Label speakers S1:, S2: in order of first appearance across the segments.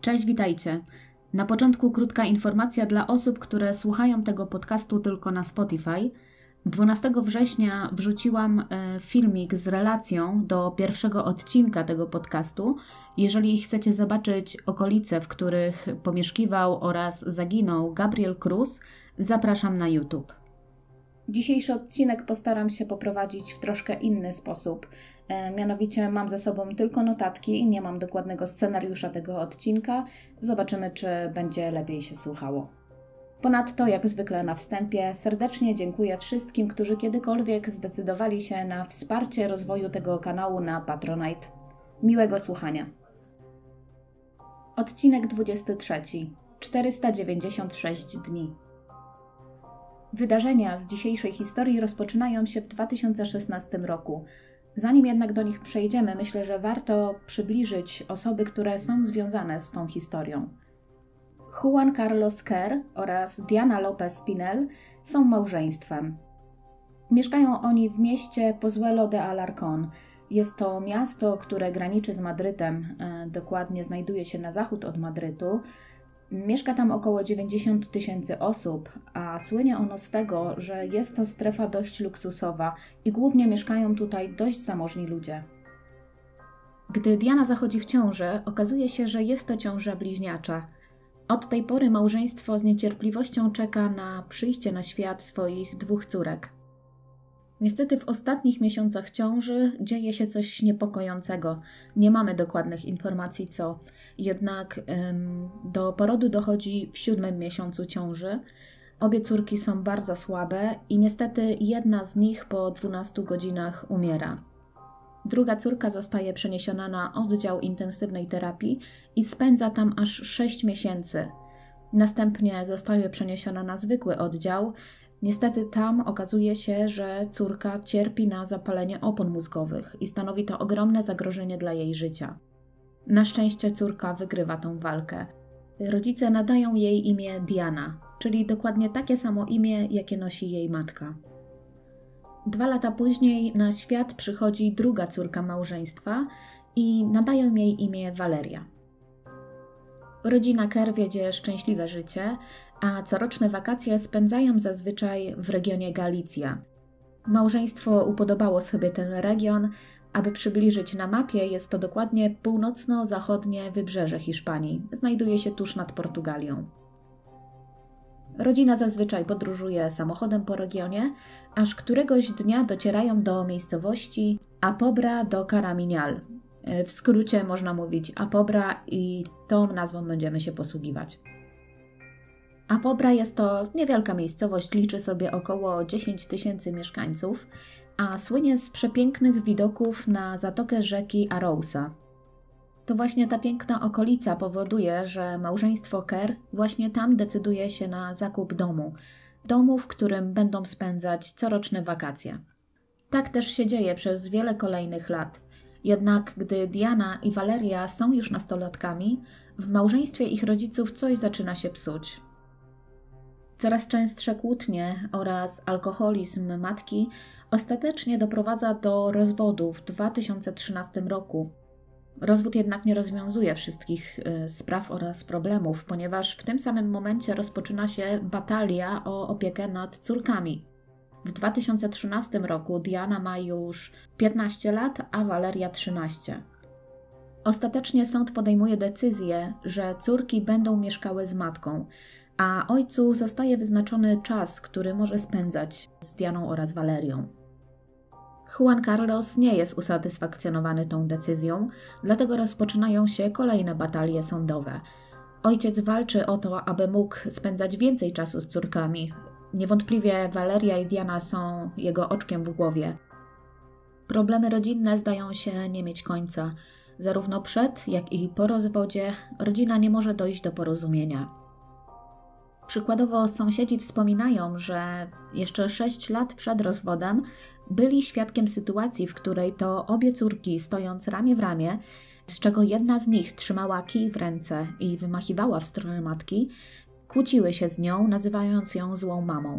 S1: Cześć, witajcie. Na początku krótka informacja dla osób, które słuchają tego podcastu tylko na Spotify. 12 września wrzuciłam filmik z relacją do pierwszego odcinka tego podcastu. Jeżeli chcecie zobaczyć okolice, w których pomieszkiwał oraz zaginął Gabriel Cruz, zapraszam na YouTube. Dzisiejszy odcinek postaram się poprowadzić w troszkę inny sposób. Mianowicie mam ze sobą tylko notatki, nie mam dokładnego scenariusza tego odcinka. Zobaczymy, czy będzie lepiej się słuchało. Ponadto, jak zwykle na wstępie, serdecznie dziękuję wszystkim, którzy kiedykolwiek zdecydowali się na wsparcie rozwoju tego kanału na Patronite. Miłego słuchania. Odcinek 23. 496 dni. Wydarzenia z dzisiejszej historii rozpoczynają się w 2016 roku. Zanim jednak do nich przejdziemy, myślę, że warto przybliżyć osoby, które są związane z tą historią. Juan Carlos Kerr oraz Diana Lopez Pinel są małżeństwem. Mieszkają oni w mieście Pozuelo de Alarcón. Jest to miasto, które graniczy z Madrytem, dokładnie znajduje się na zachód od Madrytu. Mieszka tam około 90 000 osób, a słynie ono z tego, że jest to strefa dość luksusowa i głównie mieszkają tutaj dość zamożni ludzie. Gdy Diana zachodzi w ciążę, okazuje się, że jest to ciąża bliźniacza. Od tej pory małżeństwo z niecierpliwością czeka na przyjście na świat swoich 2 córek. Niestety w ostatnich miesiącach ciąży dzieje się coś niepokojącego. Nie mamy dokładnych informacji co. Jednak do porodu dochodzi w 7. miesiącu ciąży. Obie córki są bardzo słabe i niestety jedna z nich po 12 godzinach umiera. Druga córka zostaje przeniesiona na oddział intensywnej terapii i spędza tam aż 6 miesięcy. Następnie zostaje przeniesiona na zwykły oddział. Niestety tam okazuje się, że córka cierpi na zapalenie opon mózgowych i stanowi to ogromne zagrożenie dla jej życia. Na szczęście córka wygrywa tą walkę. Rodzice nadają jej imię Diana, czyli dokładnie takie samo imię, jakie nosi jej matka. 2 lata później na świat przychodzi druga córka małżeństwa i nadają jej imię Valeria. Rodzina Kerr wiedzie szczęśliwe życie, a coroczne wakacje spędzają zazwyczaj w regionie Galicja. Małżeństwo upodobało sobie ten region. Aby przybliżyć na mapie, jest to dokładnie północno-zachodnie wybrzeże Hiszpanii. Znajduje się tuż nad Portugalią. Rodzina zazwyczaj podróżuje samochodem po regionie, aż któregoś dnia docierają do miejscowości Apobra do Caramiñal. W skrócie można mówić Apobra i tą nazwą będziemy się posługiwać. Apobra jest to niewielka miejscowość, liczy sobie około 10 000 mieszkańców, a słynie z przepięknych widoków na zatokę rzeki Arousa. To właśnie ta piękna okolica powoduje, że małżeństwo Kerr właśnie tam decyduje się na zakup domu, w którym będą spędzać coroczne wakacje. Tak też się dzieje przez wiele kolejnych lat. Jednak gdy Diana i Valeria są już nastolatkami, w małżeństwie ich rodziców coś zaczyna się psuć. Coraz częstsze kłótnie oraz alkoholizm matki ostatecznie doprowadza do rozwodu w 2013 roku. Rozwód jednak nie rozwiązuje wszystkich spraw oraz problemów, ponieważ w tym samym momencie rozpoczyna się batalia o opiekę nad córkami. W 2013 roku Diana ma już 15 lat, a Valeria 13. Ostatecznie sąd podejmuje decyzję, że córki będą mieszkały z matką, a ojcu zostaje wyznaczony czas, który może spędzać z Dianą oraz Valerią. Juan Carlos nie jest usatysfakcjonowany tą decyzją, dlatego rozpoczynają się kolejne batalie sądowe. Ojciec walczy o to, aby mógł spędzać więcej czasu z córkami. Niewątpliwie Valeria i Diana są jego oczkiem w głowie. Problemy rodzinne zdają się nie mieć końca. Zarówno przed, jak i po rozwodzie rodzina nie może dojść do porozumienia. Przykładowo sąsiedzi wspominają, że jeszcze 6 lat przed rozwodem byli świadkiem sytuacji, w której to obie córki, stojąc ramię w ramię, z czego jedna z nich trzymała kij w ręce i wymachiwała w stronę matki, kłóciły się z nią, nazywając ją złą mamą.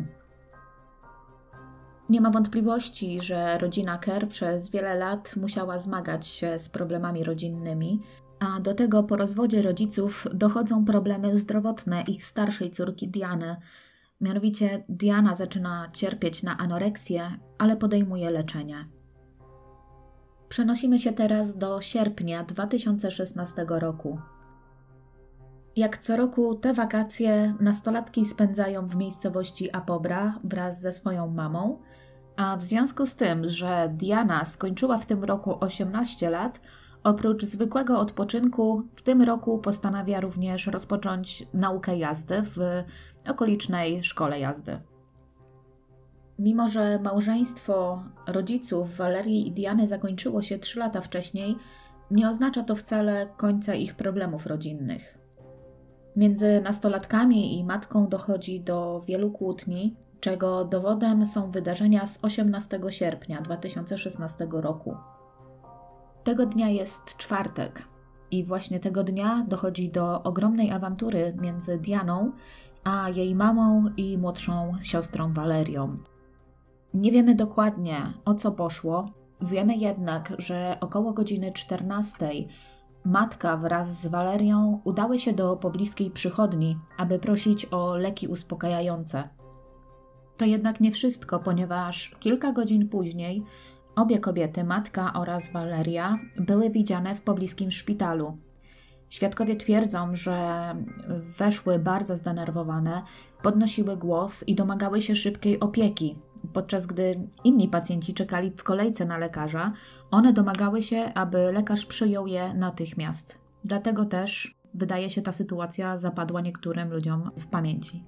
S1: Nie ma wątpliwości, że rodzina Kerr przez wiele lat musiała zmagać się z problemami rodzinnymi. A do tego po rozwodzie rodziców dochodzą problemy zdrowotne ich starszej córki Diany. Mianowicie Diana zaczyna cierpieć na anoreksję, ale podejmuje leczenie. Przenosimy się teraz do sierpnia 2016 roku. Jak co roku te wakacje nastolatki spędzają w miejscowości Apobra wraz ze swoją mamą, a w związku z tym, że Diana skończyła w tym roku 18 lat, oprócz zwykłego odpoczynku w tym roku postanawia również rozpocząć naukę jazdy w okolicznej szkole jazdy. Mimo że małżeństwo rodziców Walerii i Diany zakończyło się 3 lata wcześniej, nie oznacza to wcale końca ich problemów rodzinnych. Między nastolatkami i matką dochodzi do wielu kłótni, czego dowodem są wydarzenia z 18 sierpnia 2016 roku. Tego dnia jest czwartek i właśnie tego dnia dochodzi do ogromnej awantury między Dianą a jej mamą i młodszą siostrą Walerią. Nie wiemy dokładnie, o co poszło, wiemy jednak, że około godziny 14 matka wraz z Walerią udały się do pobliskiej przychodni, aby prosić o leki uspokajające. To jednak nie wszystko, ponieważ kilka godzin później obie kobiety, matka oraz Waleria, były widziane w pobliskim szpitalu. Świadkowie twierdzą, że weszły bardzo zdenerwowane, podnosiły głos i domagały się szybkiej opieki. Podczas gdy inni pacjenci czekali w kolejce na lekarza, one domagały się, aby lekarz przyjął je natychmiast. Dlatego też, wydaje się, ta sytuacja zapadła niektórym ludziom w pamięci.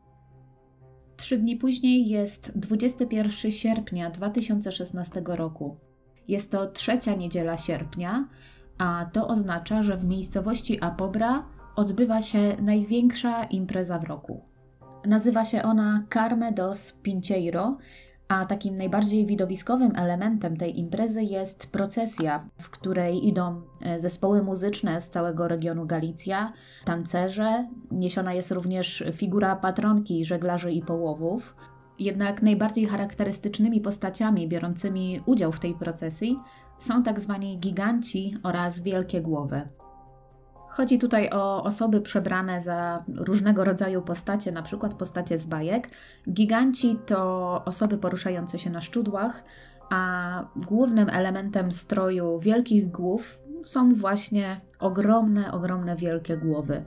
S1: 3 dni później jest 21 sierpnia 2016 roku. Jest to 3. niedziela sierpnia, a to oznacza, że w miejscowości Apobra odbywa się największa impreza w roku. Nazywa się ona Carme dos Pincheiro, a takim najbardziej widowiskowym elementem tej imprezy jest procesja, w której idą zespoły muzyczne z całego regionu Galicja, tancerze, niesiona jest również figura patronki żeglarzy i połowów. Jednak najbardziej charakterystycznymi postaciami biorącymi udział w tej procesji są tak zwani giganci oraz wielkie głowy. Chodzi tutaj o osoby przebrane za różnego rodzaju postacie, na przykład postacie z bajek. Giganci to osoby poruszające się na szczudłach, a głównym elementem stroju wielkich głów są właśnie ogromne wielkie głowy.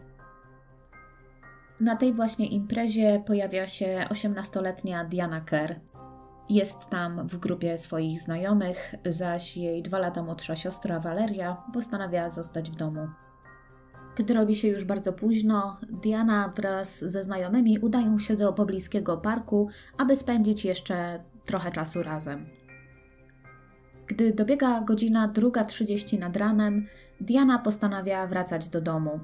S1: Na tej właśnie imprezie pojawia się 18-letnia Diana Kerr. Jest tam w grupie swoich znajomych, zaś jej 2 lata młodsza siostra Valeria postanawia zostać w domu. Kiedy robi się już bardzo późno, Diana wraz ze znajomymi udają się do pobliskiego parku, aby spędzić jeszcze trochę czasu razem. Gdy dobiega godzina 2:30 nad ranem, Diana postanawia wracać do domu.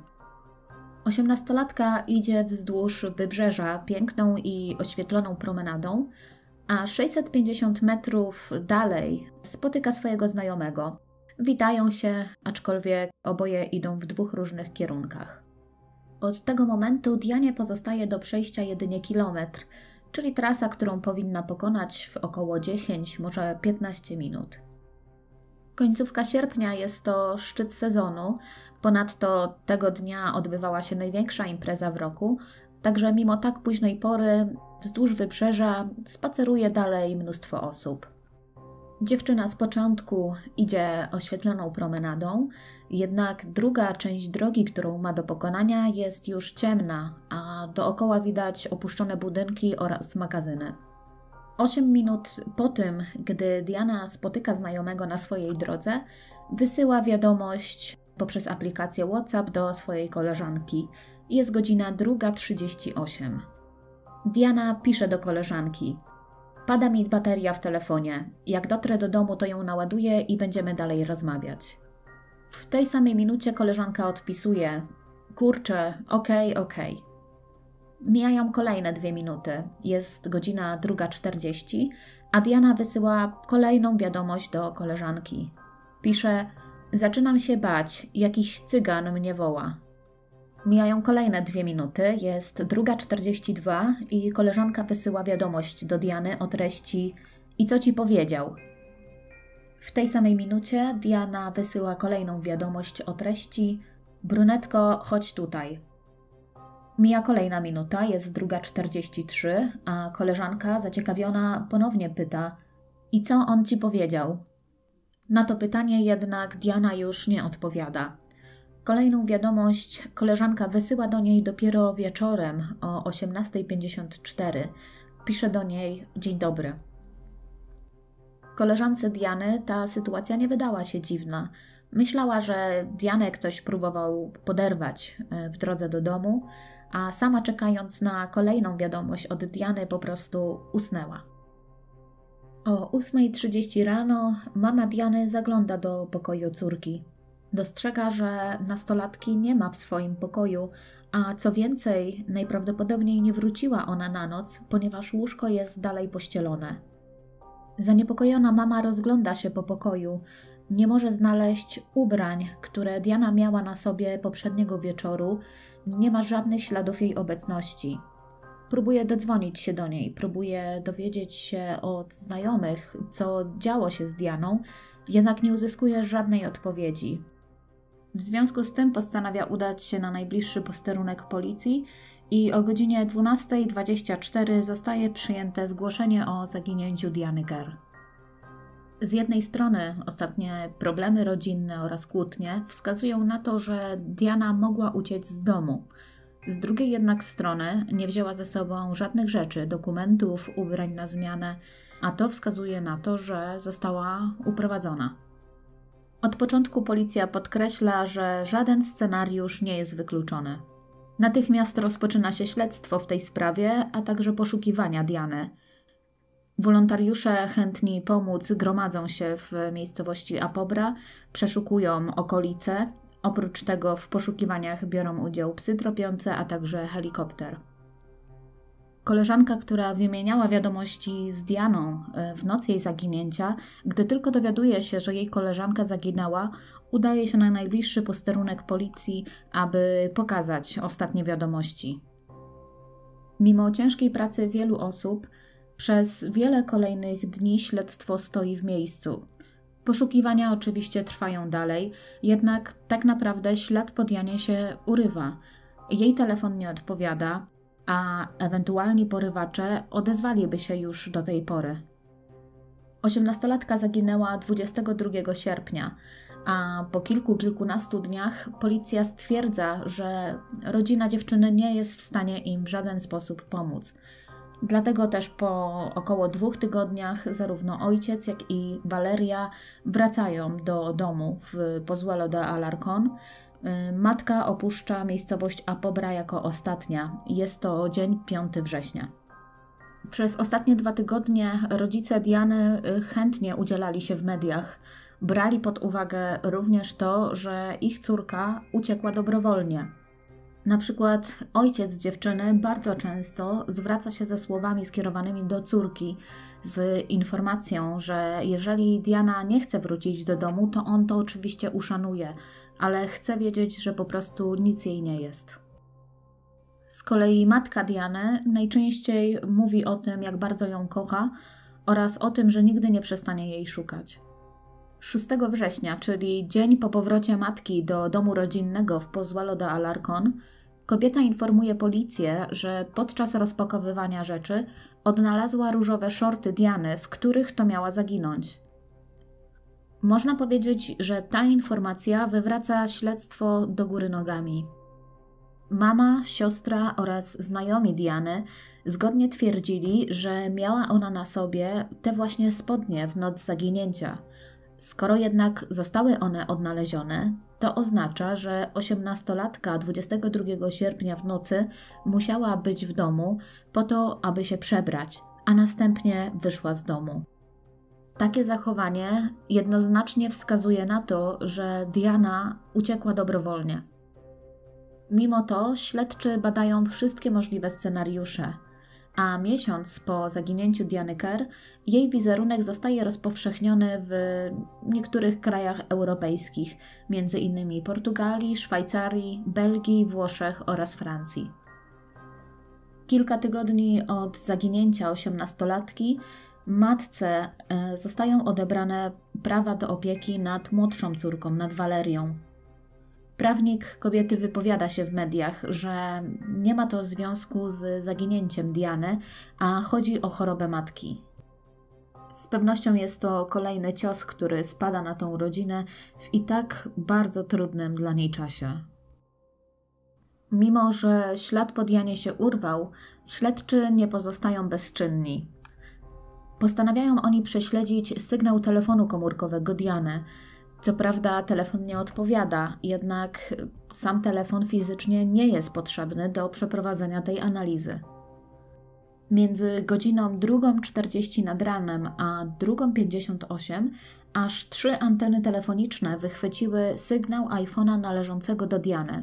S1: 18-latka idzie wzdłuż wybrzeża piękną i oświetloną promenadą, a 650 metrów dalej spotyka swojego znajomego. Witają się, aczkolwiek oboje idą w 2 różnych kierunkach. Od tego momentu Dianie pozostaje do przejścia jedynie kilometr, czyli trasa, którą powinna pokonać w około 10, może 15 minut. Końcówka sierpnia jest to szczyt sezonu, ponadto tego dnia odbywała się największa impreza w roku, także mimo tak późnej pory wzdłuż wybrzeża spaceruje dalej mnóstwo osób. Dziewczyna z początku idzie oświetloną promenadą, jednak druga część drogi, którą ma do pokonania, jest już ciemna, a dookoła widać opuszczone budynki oraz magazyny. 8 minut po tym, gdy Diana spotyka znajomego na swojej drodze, wysyła wiadomość poprzez aplikację WhatsApp do swojej koleżanki. Jest godzina 2:38. Diana pisze do koleżanki: pada mi bateria w telefonie. Jak dotrę do domu, to ją naładuję i będziemy dalej rozmawiać. W tej samej minucie koleżanka odpisuje: kurczę, okej. Mijają kolejne 2 minuty. Jest godzina 2:40, a Diana wysyła kolejną wiadomość do koleżanki. Pisze: zaczynam się bać, jakiś cygan mnie woła. Mijają kolejne 2 minuty, jest 2:42 i koleżanka wysyła wiadomość do Diany o treści: i co ci powiedział? W tej samej minucie Diana wysyła kolejną wiadomość o treści: brunetko, chodź tutaj. Mija kolejna minuta, jest 2:43, a koleżanka zaciekawiona ponownie pyta: i co on ci powiedział? Na to pytanie jednak Diana już nie odpowiada. Kolejną wiadomość koleżanka wysyła do niej dopiero wieczorem o 18:54. Pisze do niej: dzień dobry. Koleżance Diany ta sytuacja nie wydała się dziwna. Myślała, że Dianę ktoś próbował poderwać w drodze do domu, a sama czekając na kolejną wiadomość od Diany po prostu usnęła. O 8:30 rano mama Diany zagląda do pokoju córki. Dostrzega, że nastolatki nie ma w swoim pokoju, a co więcej, najprawdopodobniej nie wróciła ona na noc, ponieważ łóżko jest dalej pościelone. Zaniepokojona mama rozgląda się po pokoju. Nie może znaleźć ubrań, które Diana miała na sobie poprzedniego wieczoru. Nie ma żadnych śladów jej obecności. Próbuje dodzwonić się do niej, próbuje dowiedzieć się od znajomych, co działo się z Dianą, jednak nie uzyskuje żadnej odpowiedzi. W związku z tym postanawia udać się na najbliższy posterunek policji i o godzinie 12:24 zostaje przyjęte zgłoszenie o zaginięciu Diany Kerr. Z jednej strony ostatnie problemy rodzinne oraz kłótnie wskazują na to, że Diana mogła uciec z domu. Z drugiej jednak strony nie wzięła ze sobą żadnych rzeczy, dokumentów, ubrań na zmianę, a to wskazuje na to, że została uprowadzona. Od początku policja podkreśla, że żaden scenariusz nie jest wykluczony. Natychmiast rozpoczyna się śledztwo w tej sprawie, a także poszukiwania Diany. Wolontariusze chętni pomóc gromadzą się w miejscowości Apobra, przeszukują okolice. Oprócz tego w poszukiwaniach biorą udział psy tropiące, a także helikopter. Koleżanka, która wymieniała wiadomości z Dianą w noc jej zaginięcia, gdy tylko dowiaduje się, że jej koleżanka zaginęła, udaje się na najbliższy posterunek policji, aby pokazać ostatnie wiadomości. Mimo ciężkiej pracy wielu osób, przez wiele kolejnych dni śledztwo stoi w miejscu. Poszukiwania oczywiście trwają dalej, jednak tak naprawdę ślad po Dianie się urywa. Jej telefon nie odpowiada, a ewentualni porywacze odezwaliby się już do tej pory. 18-latka zaginęła 22 sierpnia, a po kilkunastu dniach policja stwierdza, że rodzina dziewczyny nie jest w stanie im w żaden sposób pomóc. Dlatego też po około 2 tygodniach zarówno ojciec, jak i Valeria wracają do domu w Pozuelo de Alarcón. Matka opuszcza miejscowość Apobra jako ostatnia. Jest to dzień 5 września. Przez ostatnie 2 tygodnie rodzice Diany chętnie udzielali się w mediach. Brali pod uwagę również to, że ich córka uciekła dobrowolnie. Na przykład ojciec dziewczyny bardzo często zwraca się ze słowami skierowanymi do córki z informacją, że jeżeli Diana nie chce wrócić do domu, to on to oczywiście uszanuje, ale chce wiedzieć, że po prostu nic jej nie jest. Z kolei matka Diany najczęściej mówi o tym, jak bardzo ją kocha oraz o tym, że nigdy nie przestanie jej szukać. 6 września, czyli dzień po powrocie matki do domu rodzinnego w Pozuelo de Alarcón, kobieta informuje policję, że podczas rozpakowywania rzeczy odnalazła różowe szorty Diany, w których to miała zaginąć. Można powiedzieć, że ta informacja wywraca śledztwo do góry nogami. Mama, siostra oraz znajomi Diany zgodnie twierdzili, że miała ona na sobie te właśnie spodnie w noc zaginięcia. Skoro jednak zostały one odnalezione, to oznacza, że 18-latka 22 sierpnia w nocy musiała być w domu po to, aby się przebrać, a następnie wyszła z domu. Takie zachowanie jednoznacznie wskazuje na to, że Diana uciekła dobrowolnie. Mimo to śledczy badają wszystkie możliwe scenariusze, a miesiąc po zaginięciu Diany Kerr jej wizerunek zostaje rozpowszechniony w niektórych krajach europejskich, m.in. Portugalii, Szwajcarii, Belgii, Włoszech oraz Francji. Kilka tygodni od zaginięcia 18-latki Matce zostają odebrane prawa do opieki nad młodszą córką, nad Walerią. Prawnik kobiety wypowiada się w mediach, że nie ma to związku z zaginięciem Diany, a chodzi o chorobę matki. Z pewnością jest to kolejny cios, który spada na tą rodzinę w i tak bardzo trudnym dla niej czasie. Mimo że ślad po Dianie się urwał, śledczy nie pozostają bezczynni. Postanawiają oni prześledzić sygnał telefonu komórkowego Diany. Co prawda telefon nie odpowiada, jednak sam telefon fizycznie nie jest potrzebny do przeprowadzenia tej analizy. Między godziną 2:40 nad ranem a 2:58 aż 3 anteny telefoniczne wychwyciły sygnał iPhone'a należącego do Diany.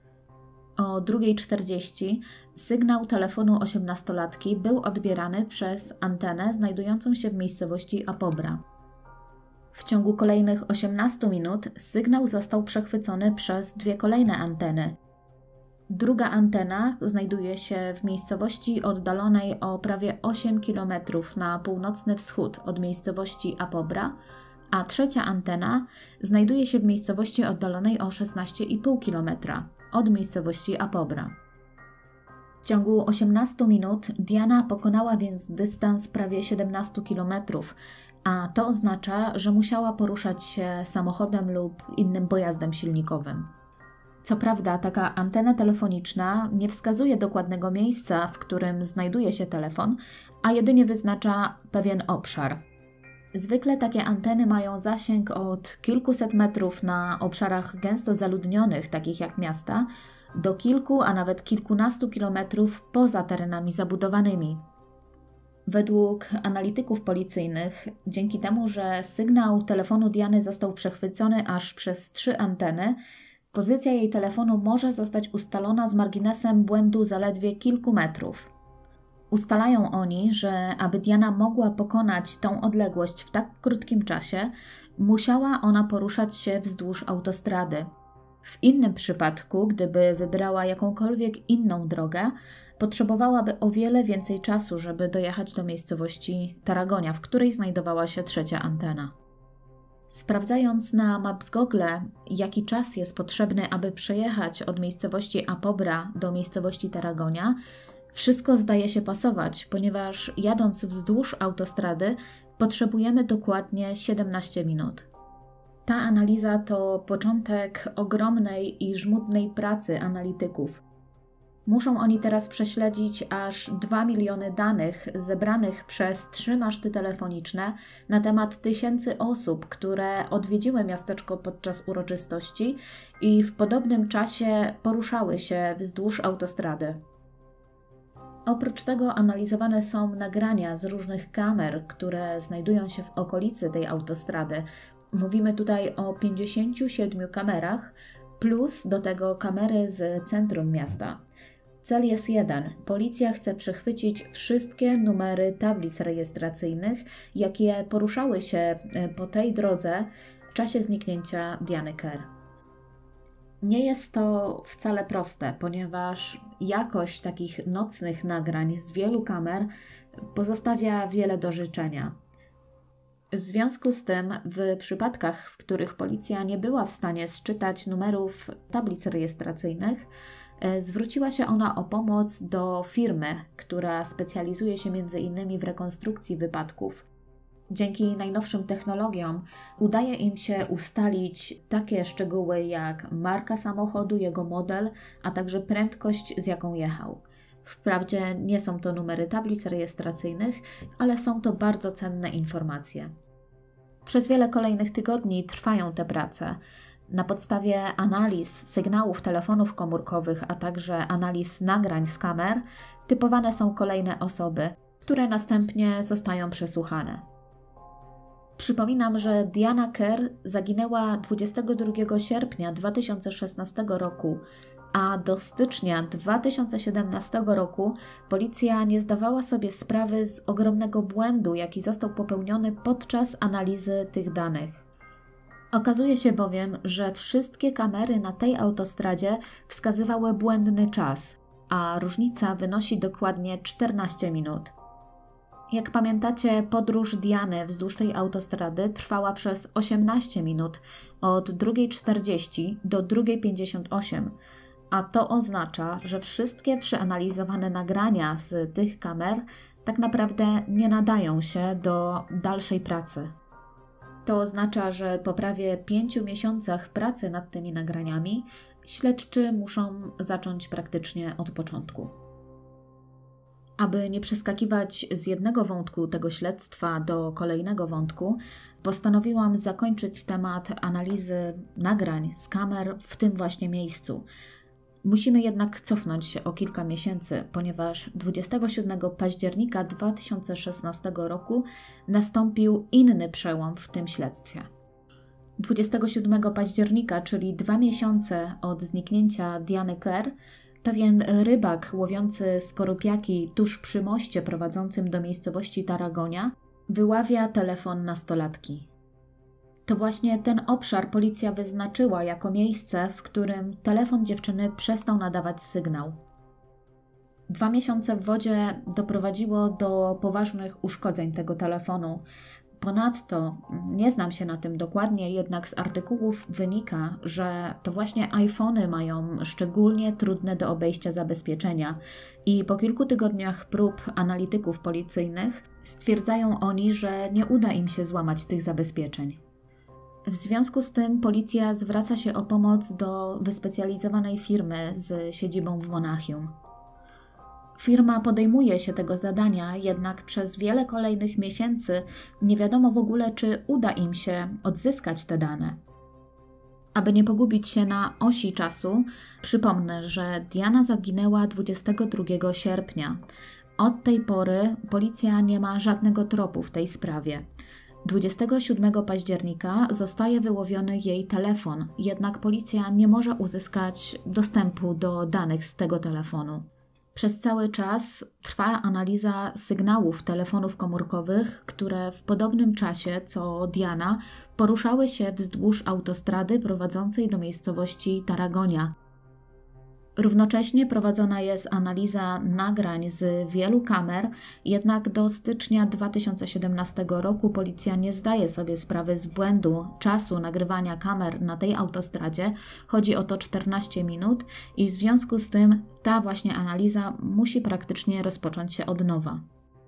S1: O 2:40 sygnał telefonu 18-latki był odbierany przez antenę znajdującą się w miejscowości Apobra. W ciągu kolejnych 18 minut sygnał został przechwycony przez 2 kolejne anteny. Druga antena znajduje się w miejscowości oddalonej o prawie 8 km na północny wschód od miejscowości Apobra, a trzecia antena znajduje się w miejscowości oddalonej o 16,5 km od miejscowości Apobra. W ciągu 18 minut Diana pokonała więc dystans prawie 17 km, a to oznacza, że musiała poruszać się samochodem lub innym pojazdem silnikowym. Co prawda, taka antena telefoniczna nie wskazuje dokładnego miejsca, w którym znajduje się telefon, a jedynie wyznacza pewien obszar. Zwykle takie anteny mają zasięg od kilkuset metrów na obszarach gęsto zaludnionych, takich jak miasta, do kilku, a nawet kilkunastu kilometrów poza terenami zabudowanymi. Według analityków policyjnych, dzięki temu, że sygnał telefonu Diany został przechwycony aż przez 3 anteny, pozycja jej telefonu może zostać ustalona z marginesem błędu zaledwie kilku metrów. Ustalają oni, że aby Diana mogła pokonać tą odległość w tak krótkim czasie, musiała ona poruszać się wzdłuż autostrady. W innym przypadku, gdyby wybrała jakąkolwiek inną drogę, potrzebowałaby o wiele więcej czasu, żeby dojechać do miejscowości Tarragonia, w której znajdowała się trzecia antena. Sprawdzając na Maps Google, jaki czas jest potrzebny, aby przejechać od miejscowości Apobra do miejscowości Tarragonia, wszystko zdaje się pasować, ponieważ jadąc wzdłuż autostrady potrzebujemy dokładnie 17 minut. Ta analiza to początek ogromnej i żmudnej pracy analityków. Muszą oni teraz prześledzić aż 2 miliony danych zebranych przez 3 maszty telefoniczne na temat tysięcy osób, które odwiedziły miasteczko podczas uroczystości i w podobnym czasie poruszały się wzdłuż autostrady. Oprócz tego analizowane są nagrania z różnych kamer, które znajdują się w okolicy tej autostrady. Mówimy tutaj o 57 kamerach, plus do tego kamery z centrum miasta. Cel jest jeden. Policja chce przechwycić wszystkie numery tablic rejestracyjnych, jakie poruszały się po tej drodze w czasie zniknięcia Diany Kerr. Nie jest to wcale proste, ponieważ jakość takich nocnych nagrań z wielu kamer pozostawia wiele do życzenia. W związku z tym, w przypadkach, w których policja nie była w stanie sczytać numerów tablic rejestracyjnych, zwróciła się ona o pomoc do firmy, która specjalizuje się m.in. w rekonstrukcji wypadków. Dzięki najnowszym technologiom udaje im się ustalić takie szczegóły jak marka samochodu, jego model, a także prędkość, z jaką jechał. Wprawdzie nie są to numery tablic rejestracyjnych, ale są to bardzo cenne informacje. Przez wiele kolejnych tygodni trwają te prace. Na podstawie analiz sygnałów telefonów komórkowych, a także analiz nagrań z kamer, typowane są kolejne osoby, które następnie zostają przesłuchane. Przypominam, że Diana Kerr zaginęła 22 sierpnia 2016 roku, a do stycznia 2017 roku policja nie zdawała sobie sprawy z ogromnego błędu, jaki został popełniony podczas analizy tych danych. Okazuje się bowiem, że wszystkie kamery na tej autostradzie wskazywały błędny czas, a różnica wynosi dokładnie 14 minut. Jak pamiętacie, podróż Diany wzdłuż tej autostrady trwała przez 18 minut od 2:40 do 2:58, a to oznacza, że wszystkie przeanalizowane nagrania z tych kamer tak naprawdę nie nadają się do dalszej pracy. To oznacza, że po prawie 5 miesiącach pracy nad tymi nagraniami śledczy muszą zacząć praktycznie od początku. Aby nie przeskakiwać z jednego wątku tego śledztwa do kolejnego wątku, postanowiłam zakończyć temat analizy nagrań z kamer w tym właśnie miejscu. Musimy jednak cofnąć się o kilka miesięcy, ponieważ 27 października 2016 roku nastąpił inny przełom w tym śledztwie. 27 października, czyli 2 miesiące od zniknięcia Diany Kerr, pewien rybak łowiący skorupiaki tuż przy moście prowadzącym do miejscowości Tarragonia wyławia telefon nastolatki. To właśnie ten obszar policja wyznaczyła jako miejsce, w którym telefon dziewczyny przestał nadawać sygnał. 2 miesiące w wodzie doprowadziło do poważnych uszkodzeń tego telefonu. Ponadto, nie znam się na tym dokładnie, jednak z artykułów wynika, że to właśnie iPhony mają szczególnie trudne do obejścia zabezpieczenia i po kilku tygodniach prób analityków policyjnych stwierdzają oni, że nie uda im się złamać tych zabezpieczeń. W związku z tym policja zwraca się o pomoc do wyspecjalizowanej firmy z siedzibą w Monachium. Firma podejmuje się tego zadania, jednak przez wiele kolejnych miesięcy nie wiadomo w ogóle, czy uda im się odzyskać te dane. Aby nie pogubić się na osi czasu, przypomnę, że Diana zaginęła 22 sierpnia. Od tej pory policja nie ma żadnego tropu w tej sprawie. 27 października zostaje wyłowiony jej telefon, jednak policja nie może uzyskać dostępu do danych z tego telefonu. Przez cały czas trwa analiza sygnałów telefonów komórkowych, które w podobnym czasie co Diana poruszały się wzdłuż autostrady prowadzącej do miejscowości Tarragonia. Równocześnie prowadzona jest analiza nagrań z wielu kamer, jednak do stycznia 2017 roku policja nie zdaje sobie sprawy z błędu czasu nagrywania kamer na tej autostradzie. Chodzi o to 14 minut i w związku z tym ta właśnie analiza musi praktycznie rozpocząć się od nowa.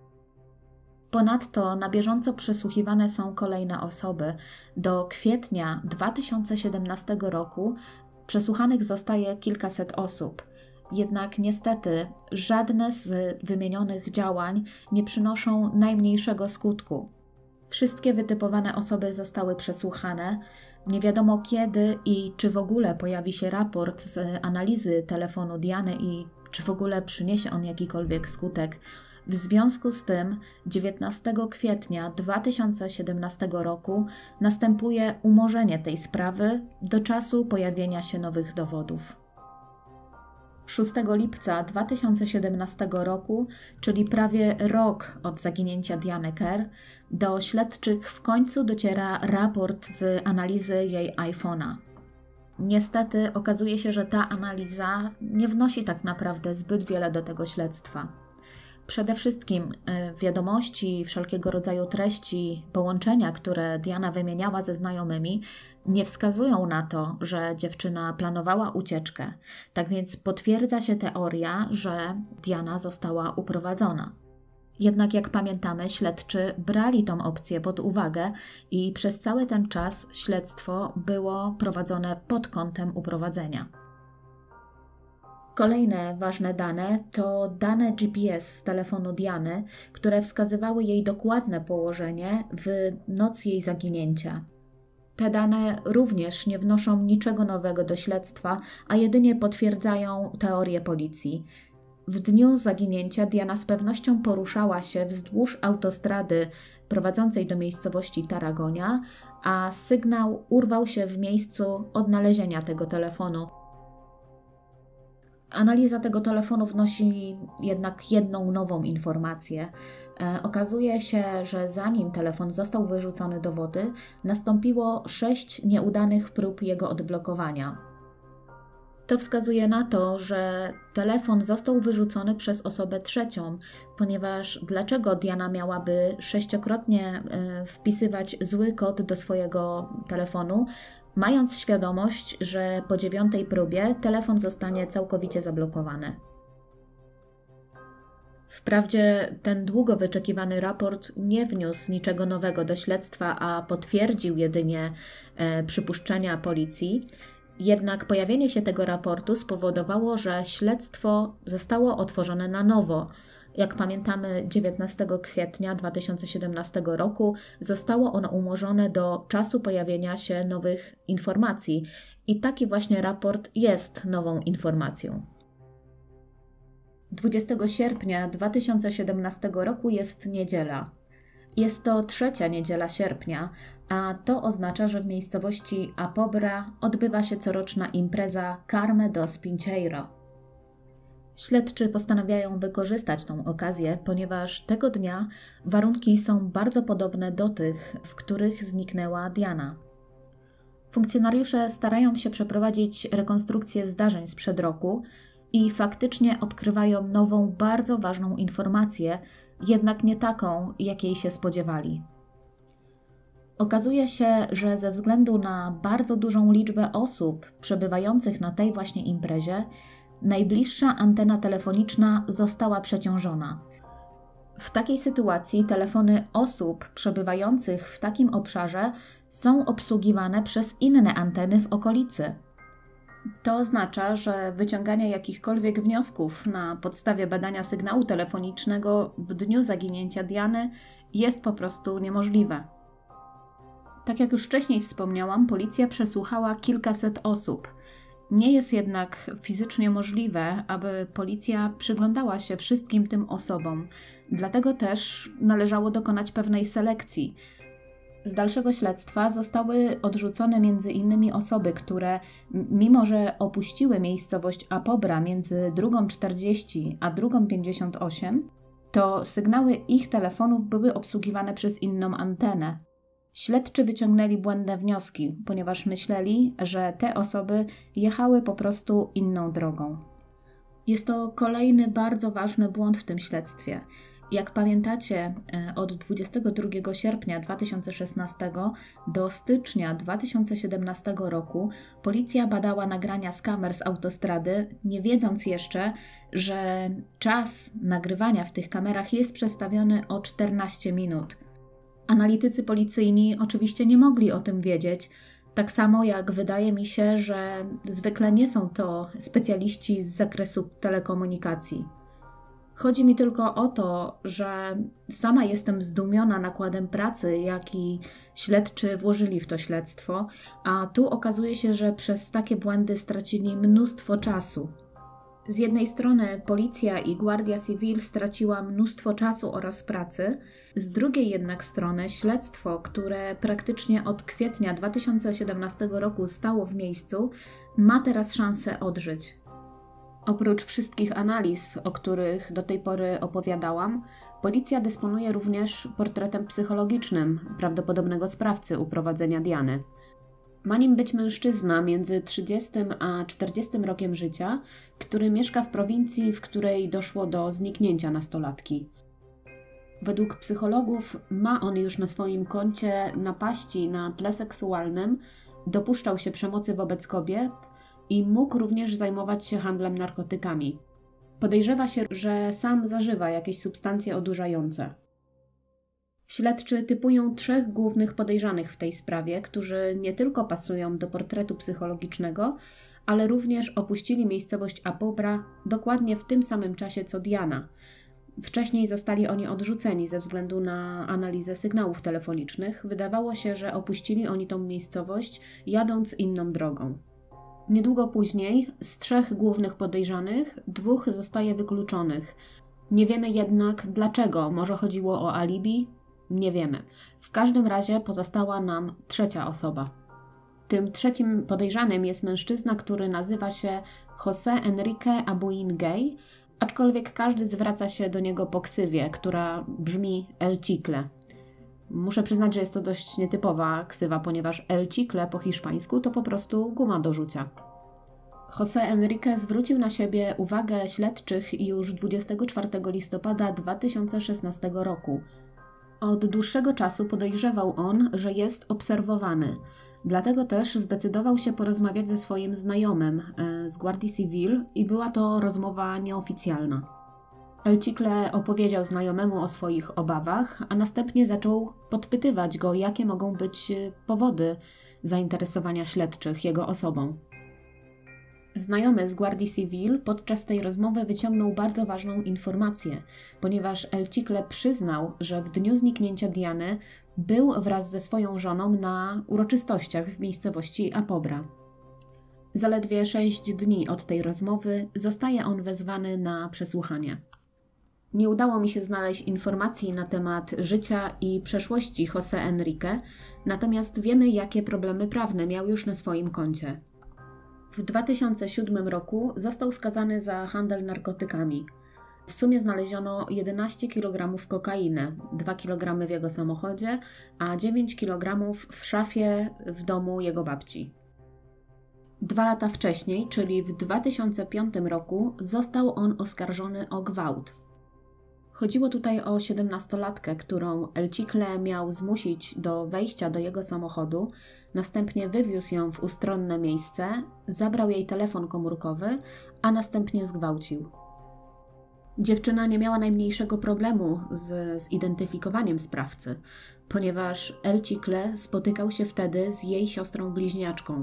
S1: Ponadto na bieżąco przesłuchiwane są kolejne osoby. Do kwietnia 2017 roku przesłuchanych zostaje kilkaset osób, jednak niestety żadne z wymienionych działań nie przynoszą najmniejszego skutku. Wszystkie wytypowane osoby zostały przesłuchane, nie wiadomo kiedy i czy w ogóle pojawi się raport z analizy telefonu Diany i czy w ogóle przyniesie on jakikolwiek skutek. W związku z tym 19 kwietnia 2017 roku następuje umorzenie tej sprawy do czasu pojawienia się nowych dowodów. 6 lipca 2017 roku, czyli prawie rok od zaginięcia Diany Kerr, do śledczych w końcu dociera raport z analizy jej iPhone'a. Niestety okazuje się, że ta analiza nie wnosi tak naprawdę zbyt wiele do tego śledztwa. Przede wszystkim wiadomości, wszelkiego rodzaju treści, połączenia, które Diana wymieniała ze znajomymi, nie wskazują na to, że dziewczyna planowała ucieczkę. Tak więc potwierdza się teoria, że Diana została uprowadzona. Jednak jak pamiętamy, śledczy brali tą opcję pod uwagę i przez cały ten czas śledztwo było prowadzone pod kątem uprowadzenia. Kolejne ważne dane to dane GPS z telefonu Diany, które wskazywały jej dokładne położenie w noc jej zaginięcia. Te dane również nie wnoszą niczego nowego do śledztwa, a jedynie potwierdzają teorię policji. W dniu zaginięcia Diana z pewnością poruszała się wzdłuż autostrady prowadzącej do miejscowości Tarragonia, a sygnał urwał się w miejscu odnalezienia tego telefonu. Analiza tego telefonu wnosi jednak jedną nową informację. Okazuje się, że zanim telefon został wyrzucony do wody, nastąpiło 6 nieudanych prób jego odblokowania. To wskazuje na to, że telefon został wyrzucony przez osobę trzecią, ponieważ dlaczego Diana miałaby 6-krotnie wpisywać zły kod do swojego telefonu, mając świadomość, że po 9. próbie telefon zostanie całkowicie zablokowany. Wprawdzie ten długo wyczekiwany raport nie wniósł niczego nowego do śledztwa, a potwierdził jedynie przypuszczenia policji, jednak pojawienie się tego raportu spowodowało, że śledztwo zostało otworzone na nowo. Jak pamiętamy, 19 kwietnia 2017 roku zostało ono umorzone do czasu pojawienia się nowych informacji i taki właśnie raport jest nową informacją. 20 sierpnia 2017 roku jest niedziela. Jest to 3. niedziela sierpnia, a to oznacza, że w miejscowości Apobra odbywa się coroczna impreza Carme dos Pincheiro. Śledczy postanawiają wykorzystać tą okazję, ponieważ tego dnia warunki są bardzo podobne do tych, w których zniknęła Diana. Funkcjonariusze starają się przeprowadzić rekonstrukcję zdarzeń sprzed roku i faktycznie odkrywają nową, bardzo ważną informację, jednak nie taką, jakiej się spodziewali. Okazuje się, że ze względu na bardzo dużą liczbę osób przebywających na tej właśnie imprezie, najbliższa antena telefoniczna została przeciążona. W takiej sytuacji telefony osób przebywających w takim obszarze są obsługiwane przez inne anteny w okolicy. To oznacza, że wyciąganie jakichkolwiek wniosków na podstawie badania sygnału telefonicznego w dniu zaginięcia Diany jest po prostu niemożliwe. Tak jak już wcześniej wspomniałam, policja przesłuchała kilkaset osób. Nie jest jednak fizycznie możliwe, aby policja przyglądała się wszystkim tym osobom. Dlatego też należało dokonać pewnej selekcji. Z dalszego śledztwa zostały odrzucone m.in. osoby, które mimo że opuściły miejscowość Apobra między 2:40 a 2:58, to sygnały ich telefonów były obsługiwane przez inną antenę. Śledczy wyciągnęli błędne wnioski, ponieważ myśleli, że te osoby jechały po prostu inną drogą. Jest to kolejny bardzo ważny błąd w tym śledztwie. Jak pamiętacie, od 22 sierpnia 2016 do stycznia 2017 roku policja badała nagrania z kamer z autostrady, nie wiedząc jeszcze, że czas nagrywania w tych kamerach jest przestawiony o 14 minut. Analitycy policyjni oczywiście nie mogli o tym wiedzieć, tak samo jak wydaje mi się, że zwykle nie są to specjaliści z zakresu telekomunikacji. Chodzi mi tylko o to, że sama jestem zdumiona nakładem pracy, jaki śledczy włożyli w to śledztwo, a tu okazuje się, że przez takie błędy stracili mnóstwo czasu. Z jednej strony policja i Guardia Civil straciła mnóstwo czasu oraz pracy, z drugiej jednak strony śledztwo, które praktycznie od kwietnia 2017 roku stało w miejscu, ma teraz szansę odżyć. Oprócz wszystkich analiz, o których do tej pory opowiadałam, policja dysponuje również portretem psychologicznym prawdopodobnego sprawcy uprowadzenia Diany. Ma nim być mężczyzna między 30 a 40 rokiem życia, który mieszka w prowincji, w której doszło do zniknięcia nastolatki. Według psychologów ma on już na swoim koncie napaści na tle seksualnym, dopuszczał się przemocy wobec kobiet i mógł również zajmować się handlem narkotykami. Podejrzewa się, że sam zażywa jakieś substancje odurzające. Śledczy typują 3 głównych podejrzanych w tej sprawie, którzy nie tylko pasują do portretu psychologicznego, ale również opuścili miejscowość Apobra dokładnie w tym samym czasie co Diana. Wcześniej zostali oni odrzuceni ze względu na analizę sygnałów telefonicznych. Wydawało się, że opuścili oni tą miejscowość, jadąc inną drogą. Niedługo później z 3 głównych podejrzanych 2 zostaje wykluczonych. Nie wiemy jednak dlaczego, może chodziło o alibi? Nie wiemy. W każdym razie pozostała nam 3. osoba. Tym 3. podejrzanym jest mężczyzna, który nazywa się José Enrique Abuin Gay, aczkolwiek każdy zwraca się do niego po ksywie, która brzmi El Chicle. Muszę przyznać, że jest to dość nietypowa ksywa, ponieważ El Chicle po hiszpańsku to po prostu guma do rzucia. José Enrique zwrócił na siebie uwagę śledczych już 24 listopada 2016 roku. Od dłuższego czasu podejrzewał on, że jest obserwowany. Dlatego też zdecydował się porozmawiać ze swoim znajomym z Guardia Civil i była to rozmowa nieoficjalna. El Chicle opowiedział znajomemu o swoich obawach, a następnie zaczął podpytywać go, jakie mogą być powody zainteresowania śledczych jego osobą. Znajomy z Guardia Civil podczas tej rozmowy wyciągnął bardzo ważną informację, ponieważ El Chicle przyznał, że w dniu zniknięcia Diany był wraz ze swoją żoną na uroczystościach w miejscowości Apobra. Zaledwie 6 dni od tej rozmowy zostaje on wezwany na przesłuchanie. Nie udało mi się znaleźć informacji na temat życia i przeszłości José Enrique, natomiast wiemy, jakie problemy prawne miał już na swoim koncie. W 2007 roku został skazany za handel narkotykami. W sumie znaleziono 11 kg kokainy, 2 kg w jego samochodzie, a 9 kg w szafie w domu jego babci. 2 lata wcześniej, czyli w 2005 roku, został on oskarżony o gwałt. Chodziło tutaj o 17-latkę, którą El Chicle miał zmusić do wejścia do jego samochodu, następnie wywiózł ją w ustronne miejsce, zabrał jej telefon komórkowy, a następnie zgwałcił. Dziewczyna nie miała najmniejszego problemu z zidentyfikowaniem sprawcy, ponieważ El Chicle spotykał się wtedy z jej siostrą bliźniaczką.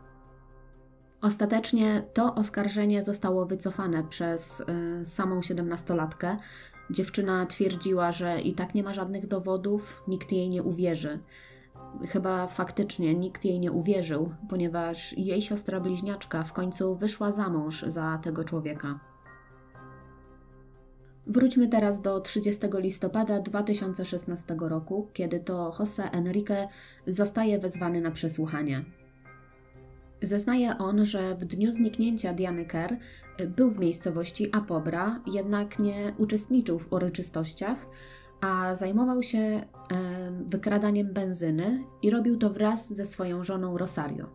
S1: Ostatecznie to oskarżenie zostało wycofane przez samą 17-latkę. Dziewczyna twierdziła, że i tak nie ma żadnych dowodów, nikt jej nie uwierzy. Chyba faktycznie nikt jej nie uwierzył, ponieważ jej siostra bliźniaczka w końcu wyszła za mąż za tego człowieka. Wróćmy teraz do 30 listopada 2016 roku, kiedy to José Enrique zostaje wezwany na przesłuchanie. Zeznaje on, że w dniu zniknięcia Diany Kerr był w miejscowości Apobra, jednak nie uczestniczył w uroczystościach, a zajmował się wykradaniem benzyny i robił to wraz ze swoją żoną Rosario.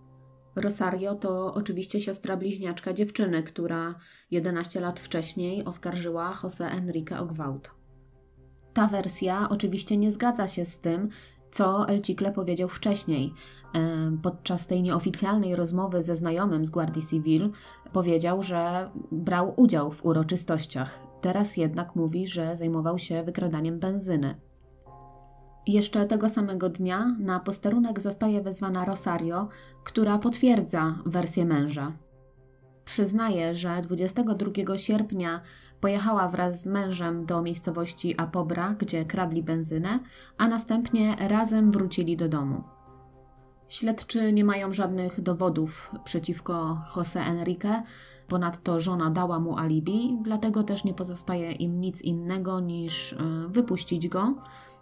S1: Rosario to oczywiście siostra bliźniaczka dziewczyny, która 11 lat wcześniej oskarżyła José Enrique o gwałt. Ta wersja oczywiście nie zgadza się z tym, co El Chicle powiedział wcześniej. Podczas tej nieoficjalnej rozmowy ze znajomym z Guardia Civil powiedział, że brał udział w uroczystościach. Teraz jednak mówi, że zajmował się wykradaniem benzyny. Jeszcze tego samego dnia na posterunek zostaje wezwana Rosario, która potwierdza wersję męża. Przyznaje, że 22 sierpnia pojechała wraz z mężem do miejscowości Apobra, gdzie kradli benzynę, a następnie razem wrócili do domu. Śledczy nie mają żadnych dowodów przeciwko José Enrique, ponadto żona dała mu alibi, dlatego też nie pozostaje im nic innego niż wypuścić go.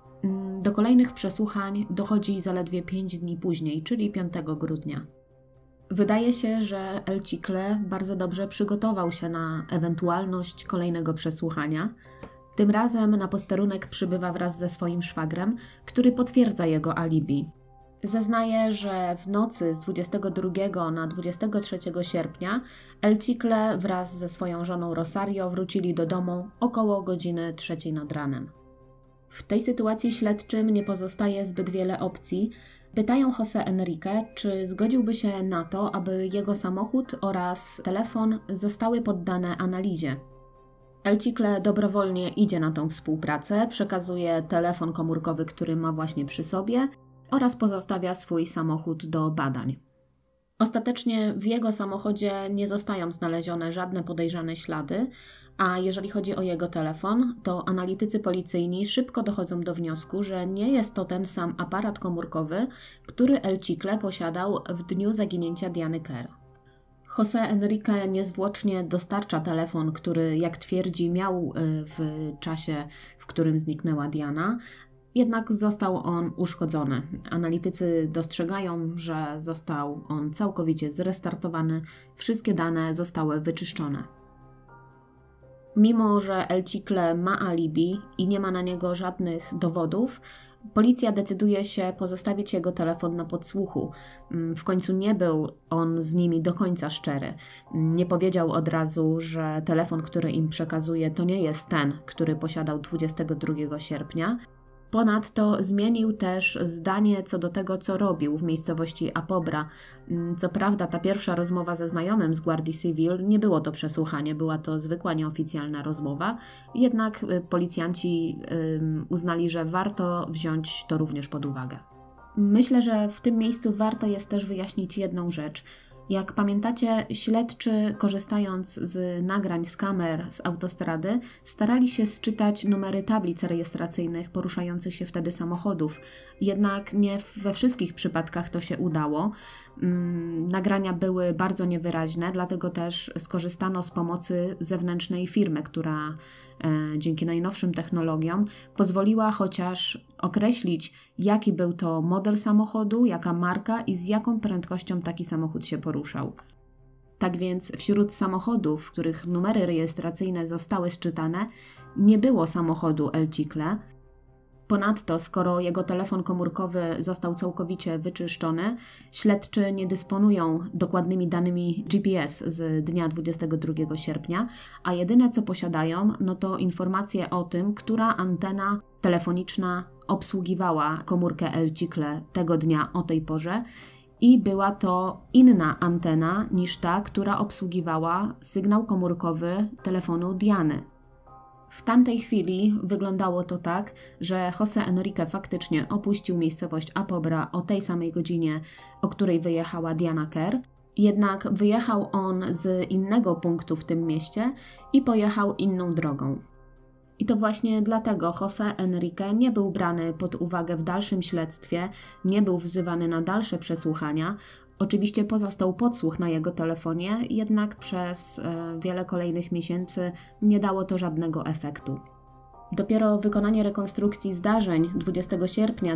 S1: Do kolejnych przesłuchań dochodzi zaledwie 5 dni później, czyli 5 grudnia. Wydaje się, że El Chicle bardzo dobrze przygotował się na ewentualność kolejnego przesłuchania. Tym razem na posterunek przybywa wraz ze swoim szwagrem, który potwierdza jego alibi. Zeznaje, że w nocy z 22 na 23 sierpnia El Chicle wraz ze swoją żoną Rosario wrócili do domu około godziny 3 nad ranem. W tej sytuacji śledczym nie pozostaje zbyt wiele opcji. Pytają José Enrique, czy zgodziłby się na to, aby jego samochód oraz telefon zostały poddane analizie. El Chicle dobrowolnie idzie na tą współpracę, przekazuje telefon komórkowy, który ma właśnie przy sobie oraz pozostawia swój samochód do badań. Ostatecznie w jego samochodzie nie zostają znalezione żadne podejrzane ślady, a jeżeli chodzi o jego telefon, to analitycy policyjni szybko dochodzą do wniosku, że nie jest to ten sam aparat komórkowy, który El Chicle posiadał w dniu zaginięcia Diany Kerr. José Enrique niezwłocznie dostarcza telefon, który, jak twierdzi, miał w czasie, w którym zniknęła Diana, jednak został on uszkodzony. Analitycy dostrzegają, że został on całkowicie zrestartowany, wszystkie dane zostały wyczyszczone. Mimo że El Chicle ma alibi i nie ma na niego żadnych dowodów, Policja decyduje się pozostawić jego telefon na podsłuchu. W końcu nie był on z nimi do końca szczery. Nie powiedział od razu, że telefon, który im przekazuje, to nie jest ten, który posiadał 22 sierpnia. Ponadto zmienił też zdanie co do tego, co robił w miejscowości Apobra. Co prawda ta pierwsza rozmowa ze znajomym z Guardii Civil nie było to przesłuchanie, była to zwykła nieoficjalna rozmowa, jednak policjanci uznali, że warto wziąć to również pod uwagę. Myślę, że w tym miejscu warto jest też wyjaśnić jedną rzecz. Jak pamiętacie, śledczy, korzystając z nagrań z kamer z autostrady, starali się sczytać numery tablic rejestracyjnych poruszających się wtedy samochodów. Jednak nie we wszystkich przypadkach to się udało. Nagrania były bardzo niewyraźne, dlatego też skorzystano z pomocy zewnętrznej firmy, która dzięki najnowszym technologiom pozwoliła chociaż określić, jaki był to model samochodu, jaka marka i z jaką prędkością taki samochód się poruszał. Tak więc wśród samochodów, których numery rejestracyjne zostały sczytane, nie było samochodu El Chicle. Ponadto, skoro jego telefon komórkowy został całkowicie wyczyszczony, śledczy nie dysponują dokładnymi danymi GPS z dnia 22 sierpnia, a jedyne co posiadają, no to informacje o tym, która antena telefoniczna obsługiwała komórkę El Chicle tego dnia o tej porze i była to inna antena niż ta, która obsługiwała sygnał komórkowy telefonu Diany. W tamtej chwili wyglądało to tak, że José Enrique faktycznie opuścił miejscowość Apobra o tej samej godzinie, o której wyjechała Diana Kerr, jednak wyjechał on z innego punktu w tym mieście i pojechał inną drogą. I to właśnie dlatego José Enrique nie był brany pod uwagę w dalszym śledztwie, nie był wzywany na dalsze przesłuchania. Oczywiście pozostał podsłuch na jego telefonie, jednak przez wiele kolejnych miesięcy nie dało to żadnego efektu. Dopiero wykonanie rekonstrukcji zdarzeń 20 sierpnia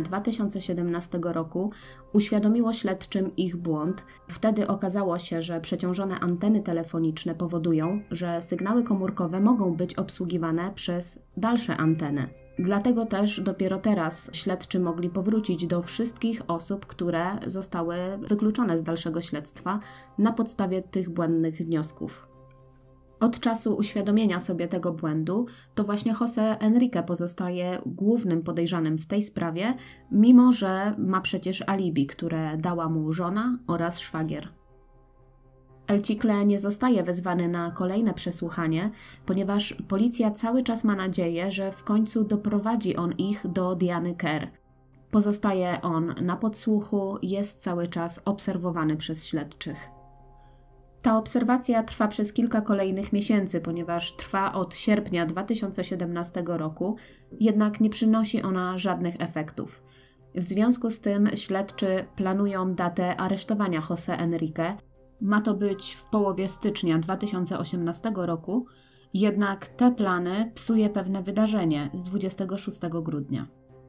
S1: 2017 roku uświadomiło śledczym ich błąd. Wtedy okazało się, że przeciążone anteny telefoniczne powodują, że sygnały komórkowe mogą być obsługiwane przez dalsze anteny. Dlatego też dopiero teraz śledczy mogli powrócić do wszystkich osób, które zostały wykluczone z dalszego śledztwa na podstawie tych błędnych wniosków. Od czasu uświadomienia sobie tego błędu, to właśnie José Enrique pozostaje głównym podejrzanym w tej sprawie, mimo że ma przecież alibi, które dała mu żona oraz szwagier. El Chicle nie zostaje wezwany na kolejne przesłuchanie, ponieważ policja cały czas ma nadzieję, że w końcu doprowadzi on ich do Diany Kerr. Pozostaje on na podsłuchu, jest cały czas obserwowany przez śledczych. Ta obserwacja trwa przez kilka kolejnych miesięcy, ponieważ trwa od sierpnia 2017 roku, jednak nie przynosi ona żadnych efektów. W związku z tym śledczy planują datę aresztowania José Enrique. Ma to być w połowie stycznia 2018 roku, jednak te plany psuje pewne wydarzenie z 26 grudnia.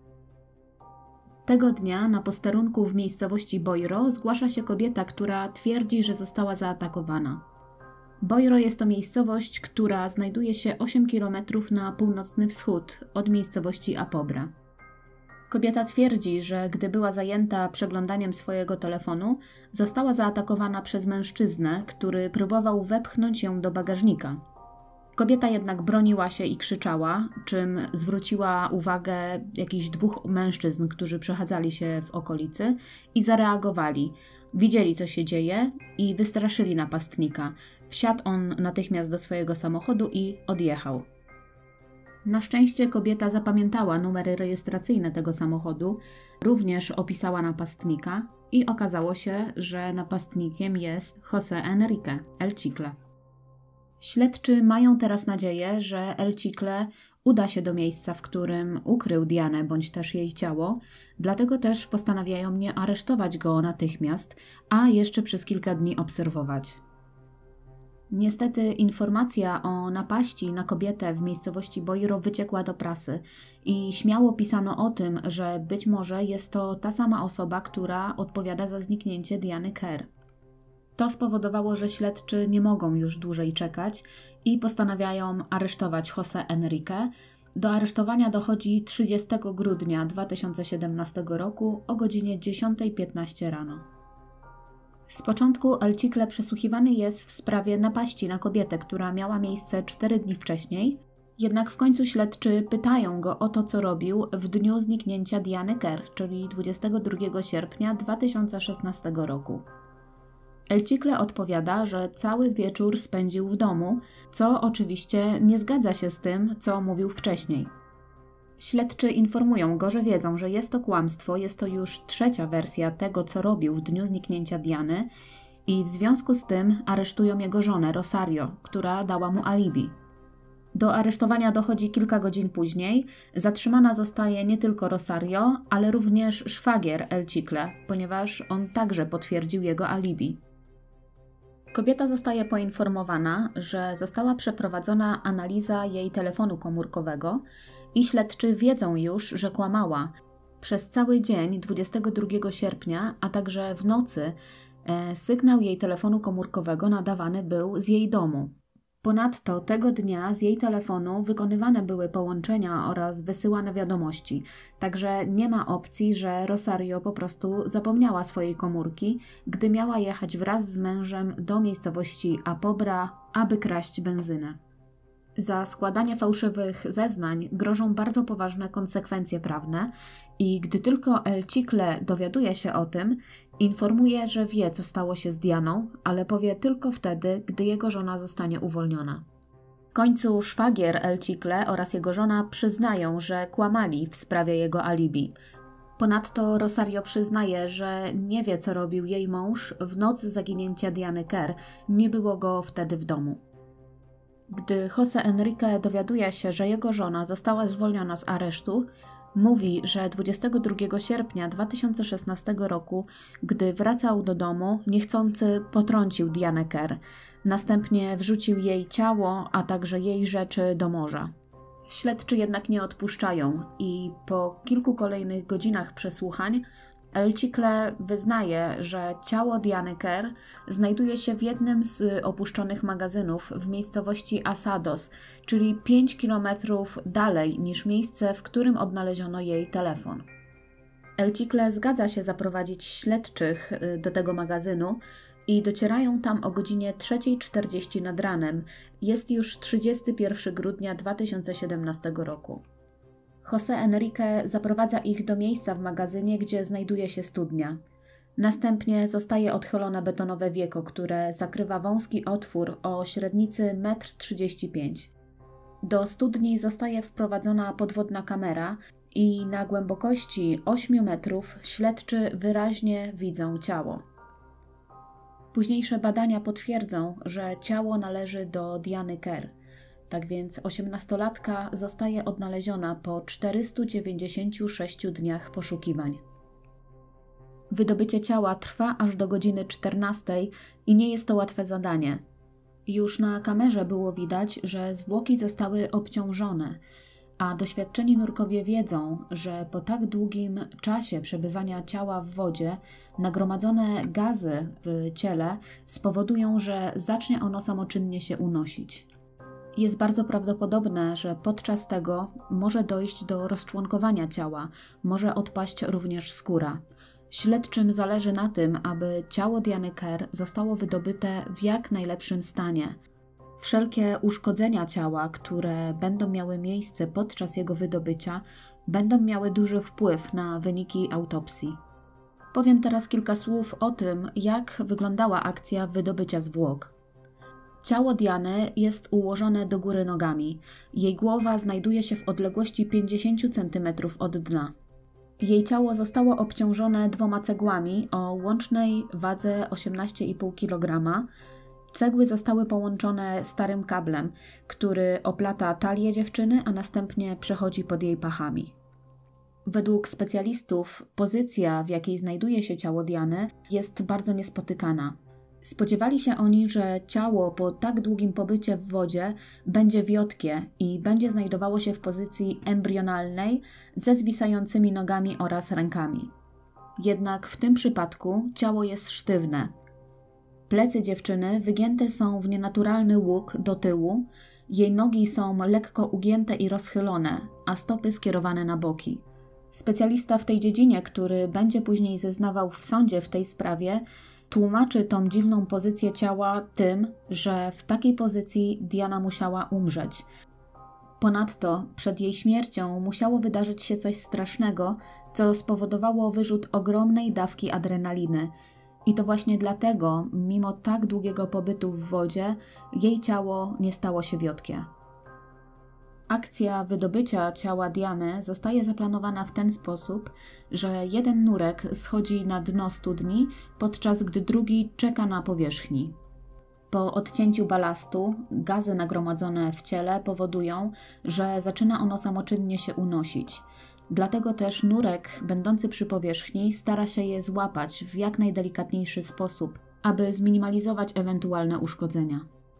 S1: Tego dnia na posterunku w miejscowości Boiro zgłasza się kobieta, która twierdzi, że została zaatakowana. Boiro jest to miejscowość, która znajduje się 8 km na północny wschód od miejscowości Apobra. Kobieta twierdzi, że gdy była zajęta przeglądaniem swojego telefonu, została zaatakowana przez mężczyznę, który próbował wepchnąć ją do bagażnika. Kobieta jednak broniła się i krzyczała, czym zwróciła uwagę jakichś dwóch mężczyzn, którzy przechadzali się w okolicy i zareagowali. Widzieli, co się dzieje i wystraszyli napastnika. Wsiadł on natychmiast do swojego samochodu i odjechał. Na szczęście kobieta zapamiętała numery rejestracyjne tego samochodu, również opisała napastnika i okazało się, że napastnikiem jest José Enrique El Chicle. Śledczy mają teraz nadzieję, że El Chicle uda się do miejsca, w którym ukrył Dianę bądź też jej ciało, dlatego też postanawiają nie aresztować go natychmiast, a jeszcze przez kilka dni obserwować. Niestety informacja o napaści na kobietę w miejscowości Boiro wyciekła do prasy i śmiało pisano o tym, że być może jest to ta sama osoba, która odpowiada za zniknięcie Diany Kerr. To spowodowało, że śledczy nie mogą już dłużej czekać i postanawiają aresztować José Enrique. Do aresztowania dochodzi 30 grudnia 2017 roku o godzinie 10:15 rano. Z początku El Chicle przesłuchiwany jest w sprawie napaści na kobietę, która miała miejsce 4 dni wcześniej, jednak w końcu śledczy pytają go o to, co robił w dniu zniknięcia Diany Kerr, czyli 22 sierpnia 2016 roku. El Chicle odpowiada, że cały wieczór spędził w domu, co oczywiście nie zgadza się z tym, co mówił wcześniej. Śledczy informują go, że wiedzą, że jest to kłamstwo, jest to już 3. wersja tego, co robił w dniu zniknięcia Diany i w związku z tym aresztują jego żonę Rosario, która dała mu alibi. Do aresztowania dochodzi kilka godzin później. Zatrzymana zostaje nie tylko Rosario, ale również szwagier El Chicle, ponieważ on także potwierdził jego alibi. Kobieta zostaje poinformowana, że została przeprowadzona analiza jej telefonu komórkowego i śledczy wiedzą już, że kłamała. Przez cały dzień 22 sierpnia, a także w nocy, sygnał jej telefonu komórkowego nadawany był z jej domu. Ponadto tego dnia z jej telefonu wykonywane były połączenia oraz wysyłane wiadomości, także nie ma opcji, że Rosario po prostu zapomniała swojej komórki, gdy miała jechać wraz z mężem do miejscowości Apobra, aby kraść benzynę. Za składanie fałszywych zeznań grożą bardzo poważne konsekwencje prawne i gdy tylko El Chicle dowiaduje się o tym, informuje, że wie, co stało się z Dianą, ale powie tylko wtedy, gdy jego żona zostanie uwolniona. W końcu szwagier El Chicle oraz jego żona przyznają, że kłamali w sprawie jego alibi. Ponadto Rosario przyznaje, że nie wie, co robił jej mąż w noc zaginięcia Diany Kerr, nie było go wtedy w domu. Gdy José Enrique dowiaduje się, że jego żona została zwolniona z aresztu, mówi, że 22 sierpnia 2016 roku, gdy wracał do domu, niechcący potrącił Dianę Kerr. Następnie wrzucił jej ciało, a także jej rzeczy do morza. Śledczy jednak nie odpuszczają i po kilku kolejnych godzinach przesłuchań El Chicle wyznaje, że ciało Diany Kerr znajduje się w jednym z opuszczonych magazynów w miejscowości Asados, czyli 5 km dalej niż miejsce, w którym odnaleziono jej telefon. El Chicle zgadza się zaprowadzić śledczych do tego magazynu i docierają tam o godzinie 3:40 nad ranem. Jest już 31 grudnia 2017 roku. José Enrique zaprowadza ich do miejsca w magazynie, gdzie znajduje się studnia. Następnie zostaje odchylone betonowe wieko, które zakrywa wąski otwór o średnicy 1,35 m. Do studni zostaje wprowadzona podwodna kamera i na głębokości 8 metrów śledczy wyraźnie widzą ciało. Późniejsze badania potwierdzą, że ciało należy do Diany Kerr. Tak więc 18-latka zostaje odnaleziona po 496 dniach poszukiwań. Wydobycie ciała trwa aż do godziny 14 i nie jest to łatwe zadanie. Już na kamerze było widać, że zwłoki zostały obciążone, a doświadczeni nurkowie wiedzą, że po tak długim czasie przebywania ciała w wodzie nagromadzone gazy w ciele spowodują, że zacznie ono samoczynnie się unosić. Jest bardzo prawdopodobne, że podczas tego może dojść do rozczłonkowania ciała, może odpaść również skóra. Śledczym zależy na tym, aby ciało Diany Kerr zostało wydobyte w jak najlepszym stanie. Wszelkie uszkodzenia ciała, które będą miały miejsce podczas jego wydobycia, będą miały duży wpływ na wyniki autopsji. Powiem teraz kilka słów o tym, jak wyglądała akcja wydobycia zwłok. Ciało Diany jest ułożone do góry nogami. Jej głowa znajduje się w odległości 50 cm od dna. Jej ciało zostało obciążone 2 cegłami o łącznej wadze 18,5 kg. Cegły zostały połączone starym kablem, który oplata talię dziewczyny, a następnie przechodzi pod jej pachami. Według specjalistów pozycja, w jakiej znajduje się ciało Diany, jest bardzo niespotykana. Spodziewali się oni, że ciało po tak długim pobycie w wodzie będzie wiotkie i będzie znajdowało się w pozycji embrionalnej ze zwisającymi nogami oraz rękami. Jednak w tym przypadku ciało jest sztywne. Plecy dziewczyny wygięte są w nienaturalny łuk do tyłu, Jej nogi są lekko ugięte i rozchylone, a stopy skierowane na boki. Specjalista w tej dziedzinie, który będzie później zeznawał w sądzie w tej sprawie, tłumaczy tą dziwną pozycję ciała tym, że w takiej pozycji Diana musiała umrzeć. Ponadto przed jej śmiercią musiało wydarzyć się coś strasznego, co spowodowało wyrzut ogromnej dawki adrenaliny. I to właśnie dlatego, mimo tak długiego pobytu w wodzie, jej ciało nie stało się wiotkie. Akcja wydobycia ciała Diany zostaje zaplanowana w ten sposób, że jeden nurek schodzi na dno studni, podczas gdy drugi czeka na powierzchni. Po odcięciu balastu gazy nagromadzone w ciele powodują, że zaczyna ono samoczynnie się unosić. Dlatego też nurek, będący przy powierzchni, stara się je złapać w jak najdelikatniejszy sposób, aby zminimalizować ewentualne uszkodzenia.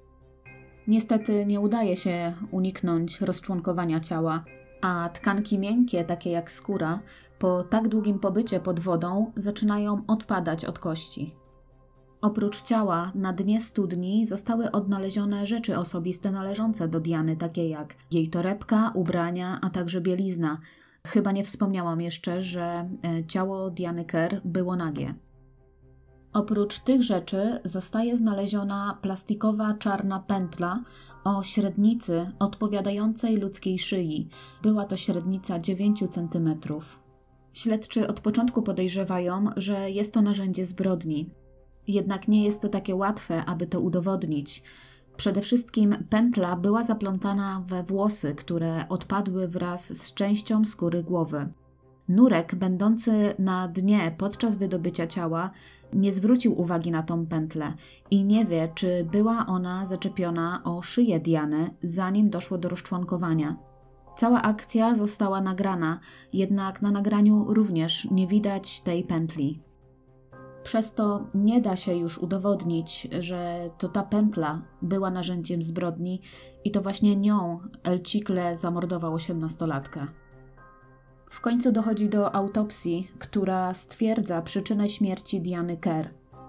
S1: Niestety nie udaje się uniknąć rozczłonkowania ciała, a tkanki miękkie, takie jak skóra, po tak długim pobycie pod wodą zaczynają odpadać od kości. Oprócz ciała na dnie studni zostały odnalezione rzeczy osobiste należące do Diany, takie jak jej torebka, ubrania, a także bielizna. Chyba nie wspomniałam jeszcze, że ciało Diany Kerr było nagie. Oprócz tych rzeczy zostaje znaleziona plastikowa czarna pętla o średnicy odpowiadającej ludzkiej szyi. Była to średnica 9 cm. Śledczy od początku podejrzewają, że jest to narzędzie zbrodni. Jednak nie jest to takie łatwe, aby to udowodnić. Przede wszystkim pętla była zaplątana we włosy, które odpadły wraz z częścią skóry głowy. Nurek, będący na dnie podczas wydobycia ciała, nie zwrócił uwagi na tą pętlę i nie wie, czy była ona zaczepiona o szyję Diany, zanim doszło do rozczłonkowania. Cała akcja została nagrana, jednak na nagraniu również nie widać tej pętli. Przez to nie da się już udowodnić, że to ta pętla była narzędziem zbrodni i to właśnie nią El Chicle zamordował 18-latkę. W końcu dochodzi do autopsji, która stwierdza przyczynę śmierci Diany Kerr.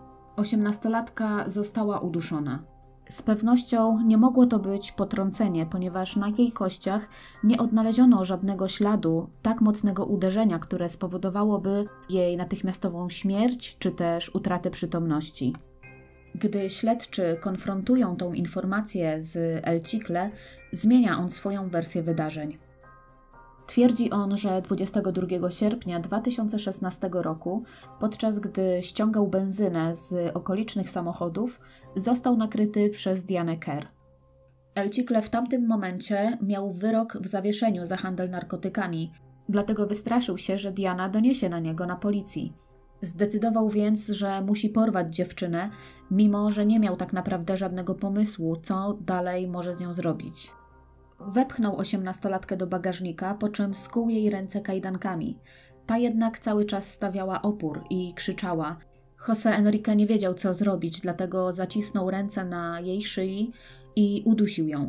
S1: 18-latka została uduszona. Z pewnością nie mogło to być potrącenie, ponieważ na jej kościach nie odnaleziono żadnego śladu tak mocnego uderzenia, które spowodowałoby jej natychmiastową śmierć czy też utratę przytomności. Gdy śledczy konfrontują tą informację z El Chicle, zmienia on swoją wersję wydarzeń. Twierdzi on, że 22 sierpnia 2016 roku, podczas gdy ściągał benzynę z okolicznych samochodów, został nakryty przez Dianę Kerr. El Chicle w tamtym momencie miał wyrok w zawieszeniu za handel narkotykami, dlatego wystraszył się, że Diana doniesie na niego na policji. Zdecydował więc, że musi porwać dziewczynę, mimo że nie miał tak naprawdę żadnego pomysłu, co dalej może z nią zrobić. Wepchnął 18-latkę do bagażnika, po czym skuł jej ręce kajdankami. Ta jednak cały czas stawiała opór i krzyczała. José Enrique nie wiedział, co zrobić, dlatego zacisnął ręce na jej szyi i udusił ją.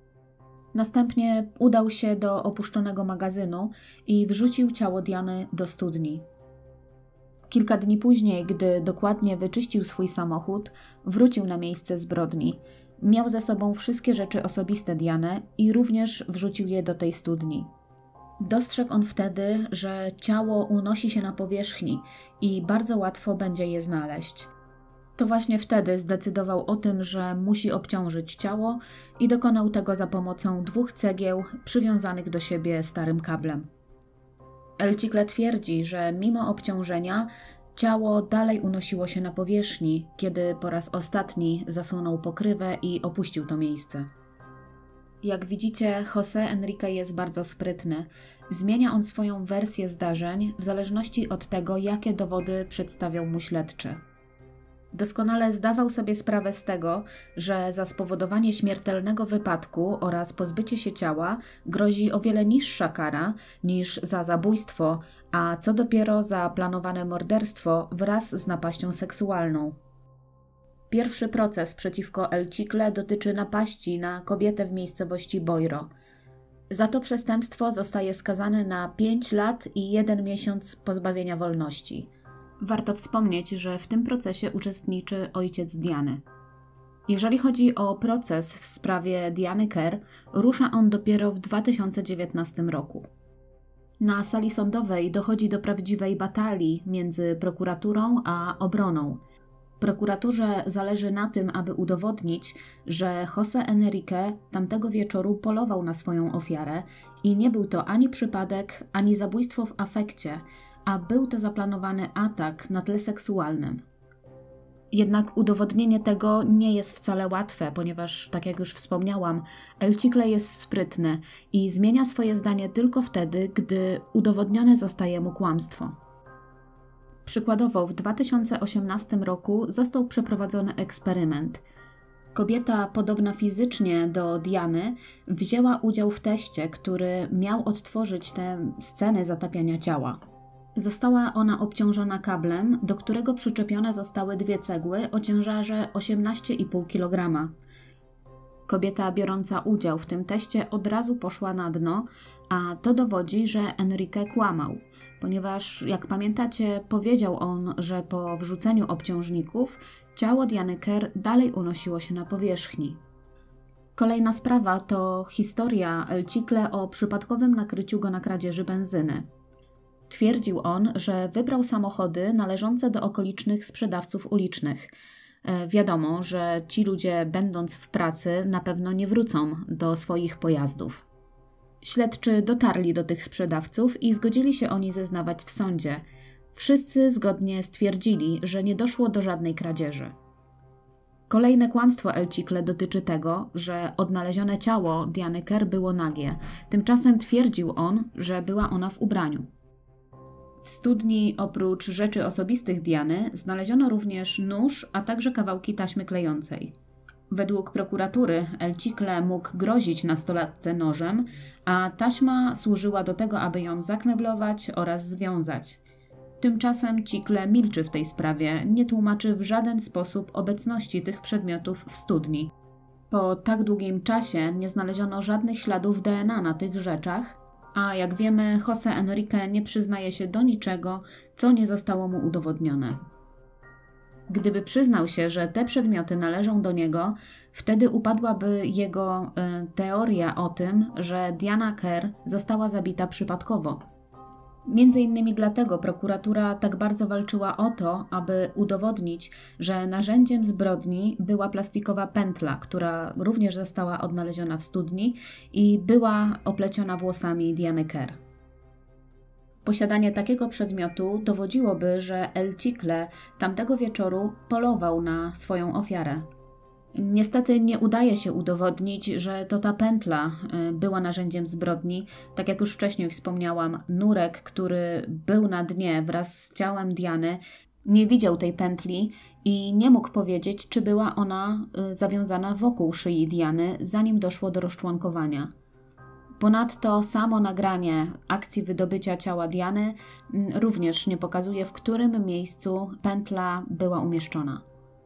S1: Następnie udał się do opuszczonego magazynu i wrzucił ciało Diany do studni. Kilka dni później, gdy dokładnie wyczyścił swój samochód, wrócił na miejsce zbrodni. Miał ze sobą wszystkie rzeczy osobiste Diany i również wrzucił je do tej studni. Dostrzegł on wtedy, że ciało unosi się na powierzchni i bardzo łatwo będzie je znaleźć. To właśnie wtedy zdecydował o tym, że musi obciążyć ciało i dokonał tego za pomocą 2 cegieł przywiązanych do siebie starym kablem. El Chicle twierdzi, że mimo obciążenia ciało dalej unosiło się na powierzchni, kiedy po raz ostatni zasunął pokrywę i opuścił to miejsce. Jak widzicie, José Enrique jest bardzo sprytny. Zmienia on swoją wersję zdarzeń w zależności od tego, jakie dowody przedstawiał mu śledczy. Doskonale zdawał sobie sprawę z tego, że za spowodowanie śmiertelnego wypadku oraz pozbycie się ciała grozi o wiele niższa kara niż za zabójstwo, a co dopiero za planowane morderstwo wraz z napaścią seksualną. Pierwszy proces przeciwko El Chicle dotyczy napaści na kobietę w miejscowości Boiro. Za to przestępstwo zostaje skazany na 5 lat i 1 miesiąc pozbawienia wolności. Warto wspomnieć, że w tym procesie uczestniczy ojciec Diany. Jeżeli chodzi o proces w sprawie Diany Kerr, rusza on dopiero w 2019 roku. Na sali sądowej dochodzi do prawdziwej batalii między prokuraturą a obroną. Prokuraturze zależy na tym, aby udowodnić, że José Enrique tamtego wieczoru polował na swoją ofiarę i nie był to ani przypadek, ani zabójstwo w afekcie, a był to zaplanowany atak na tle seksualnym. Jednak udowodnienie tego nie jest wcale łatwe, ponieważ, tak jak już wspomniałam, El Chicle jest sprytny i zmienia swoje zdanie tylko wtedy, gdy udowodnione zostaje mu kłamstwo. Przykładowo w 2018 roku został przeprowadzony eksperyment. Kobieta podobna fizycznie do Diany wzięła udział w teście, który miał odtworzyć tę scenę zatapiania ciała. Została ona obciążona kablem, do którego przyczepione zostały 2 cegły o ciężarze 18,5 kg. Kobieta biorąca udział w tym teście od razu poszła na dno, a to dowodzi, że Enrique kłamał, ponieważ, jak pamiętacie, powiedział on, że po wrzuceniu obciążników ciało Diany Kerr dalej unosiło się na powierzchni. Kolejna sprawa to historia El Chicle o przypadkowym nakryciu go na kradzieży benzyny. Twierdził on, że wybrał samochody należące do okolicznych sprzedawców ulicznych. Wiadomo, że ci ludzie, będąc w pracy, na pewno nie wrócą do swoich pojazdów. Śledczy dotarli do tych sprzedawców i zgodzili się oni zeznawać w sądzie. Wszyscy zgodnie stwierdzili, że nie doszło do żadnej kradzieży. Kolejne kłamstwo El Chicle dotyczy tego, że odnalezione ciało Diany Kerr było nagie. Tymczasem twierdził on, że była ona w ubraniu. W studni oprócz rzeczy osobistych Diany znaleziono również nóż, a także kawałki taśmy klejącej. Według prokuratury El Chicle mógł grozić nastolatce nożem, a taśma służyła do tego, aby ją zakneblować oraz związać. Tymczasem Chicle milczy w tej sprawie, nie tłumaczy w żaden sposób obecności tych przedmiotów w studni. Po tak długim czasie nie znaleziono żadnych śladów DNA na tych rzeczach, a jak wiemy, José Enrique nie przyznaje się do niczego, co nie zostało mu udowodnione. Gdyby przyznał się, że te przedmioty należą do niego, wtedy upadłaby jego teoria o tym, że Diana Kerr została zabita przypadkowo. Między innymi dlatego prokuratura tak bardzo walczyła o to, aby udowodnić, że narzędziem zbrodni była plastikowa pętla, która również została odnaleziona w studni i była opleciona włosami Diany Kerr. Posiadanie takiego przedmiotu dowodziłoby, że El Chicle tamtego wieczoru polował na swoją ofiarę. Niestety nie udaje się udowodnić, że to ta pętla była narzędziem zbrodni. Tak jak już wcześniej wspomniałam, Nurek, który był na dnie wraz z ciałem Diany, nie widział tej pętli i nie mógł powiedzieć, czy była ona zawiązana wokół szyi Diany, zanim doszło do rozczłonkowania. Ponadto samo nagranie akcji wydobycia ciała Diany również nie pokazuje, w którym miejscu pętla była umieszczona.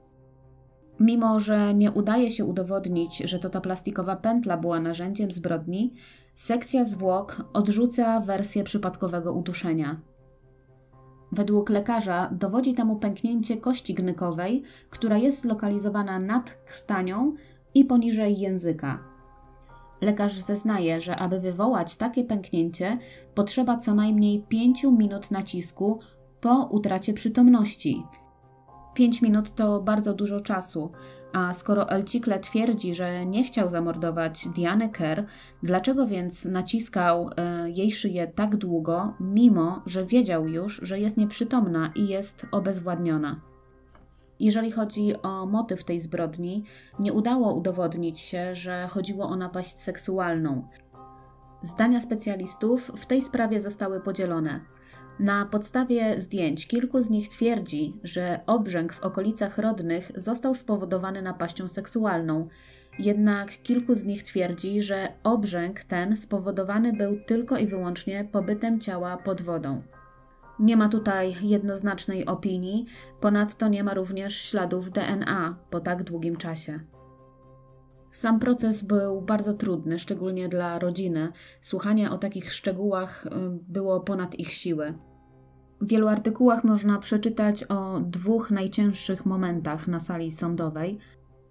S1: Mimo że nie udaje się udowodnić, że to ta plastikowa pętla była narzędziem zbrodni, sekcja zwłok odrzuca wersję przypadkowego uduszenia. Według lekarza dowodzi temu pęknięcie kości gnykowej, która jest zlokalizowana nad krtanią i poniżej języka. Lekarz zeznaje, że aby wywołać takie pęknięcie, potrzeba co najmniej 5 minut nacisku po utracie przytomności. 5 minut to bardzo dużo czasu, a skoro El Chicle twierdzi, że nie chciał zamordować Diany Kerr, dlaczego więc naciskał jej szyję tak długo, mimo że wiedział już, że jest nieprzytomna i jest obezwładniona? Jeżeli chodzi o motyw tej zbrodni, nie udało udowodnić się, że chodziło o napaść seksualną. Zdania specjalistów w tej sprawie zostały podzielone. Na podstawie zdjęć kilku z nich twierdzi, że obrzęk w okolicach rodnych został spowodowany napaścią seksualną, jednak kilku z nich twierdzi, że obrzęk ten spowodowany był tylko i wyłącznie pobytem ciała pod wodą. Nie ma tutaj jednoznacznej opinii, ponadto nie ma również śladów DNA po tak długim czasie. Sam proces był bardzo trudny, szczególnie dla rodziny. Słuchanie o takich szczegółach było ponad ich siły. W wielu artykułach można przeczytać o 2 najcięższych momentach na sali sądowej.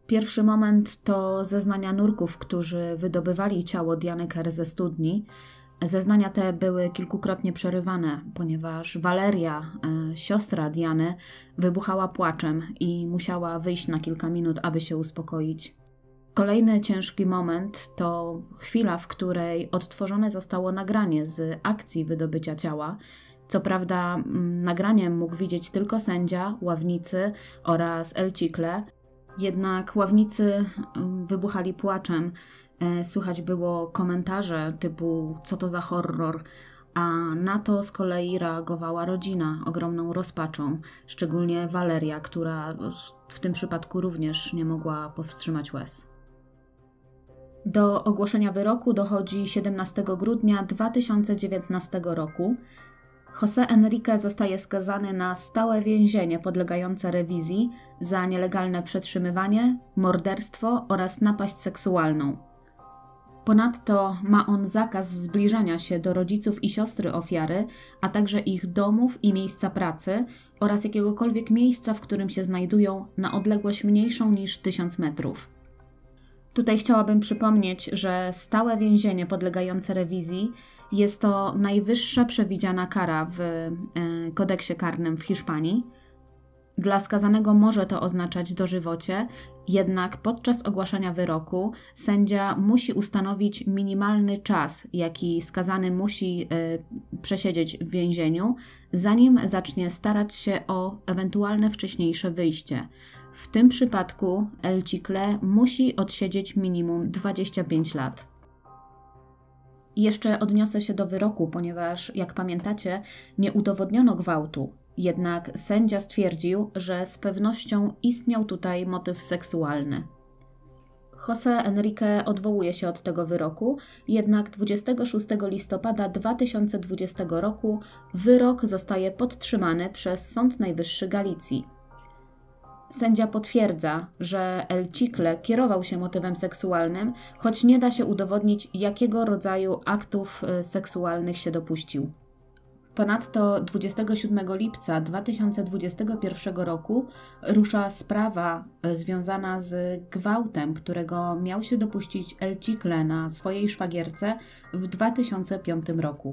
S1: Pierwszy moment to zeznania nurków, którzy wydobywali ciało Diany Kerr ze studni. Zeznania te były kilkukrotnie przerywane, ponieważ Valeria, siostra Diany, wybuchała płaczem i musiała wyjść na kilka minut, aby się uspokoić. Kolejny ciężki moment to chwila, w której odtworzone zostało nagranie z akcji wydobycia ciała. Co prawda nagranie mógł widzieć tylko sędzia, ławnicy oraz El Chicle, jednak ławnicy wybuchali płaczem. Słychać było komentarze typu co to za horror, a na to z kolei reagowała rodzina ogromną rozpaczą, szczególnie Valeria, która w tym przypadku również nie mogła powstrzymać łez. Do ogłoszenia wyroku dochodzi 17 grudnia 2019 roku. José Enrique zostaje skazany na stałe więzienie podlegające rewizji za nielegalne przetrzymywanie, morderstwo oraz napaść seksualną. Ponadto ma on zakaz zbliżania się do rodziców i siostry ofiary, a także ich domów i miejsca pracy oraz jakiegokolwiek miejsca, w którym się znajdują na odległość mniejszą niż 1000 metrów. Tutaj chciałabym przypomnieć, że stałe więzienie podlegające rewizji jest to najwyższa przewidziana kara w kodeksie karnym w Hiszpanii. Dla skazanego może to oznaczać dożywocie, jednak podczas ogłaszania wyroku sędzia musi ustanowić minimalny czas, jaki skazany musi przesiedzieć w więzieniu, zanim zacznie starać się o ewentualne wcześniejsze wyjście. W tym przypadku El Chicle musi odsiedzieć minimum 25 lat. Jeszcze odniosę się do wyroku, ponieważ, jak pamiętacie, nie udowodniono gwałtu. Jednak sędzia stwierdził, że z pewnością istniał tutaj motyw seksualny. José Enrique odwołuje się od tego wyroku, jednak 26 listopada 2020 roku wyrok zostaje podtrzymany przez Sąd Najwyższy Galicji. Sędzia potwierdza, że El Chicle kierował się motywem seksualnym, choć nie da się udowodnić, jakiego rodzaju aktów seksualnych się dopuścił. Ponadto 27 lipca 2021 roku rusza sprawa związana z gwałtem, którego miał się dopuścić El Chicle na swojej szwagierce w 2005 roku.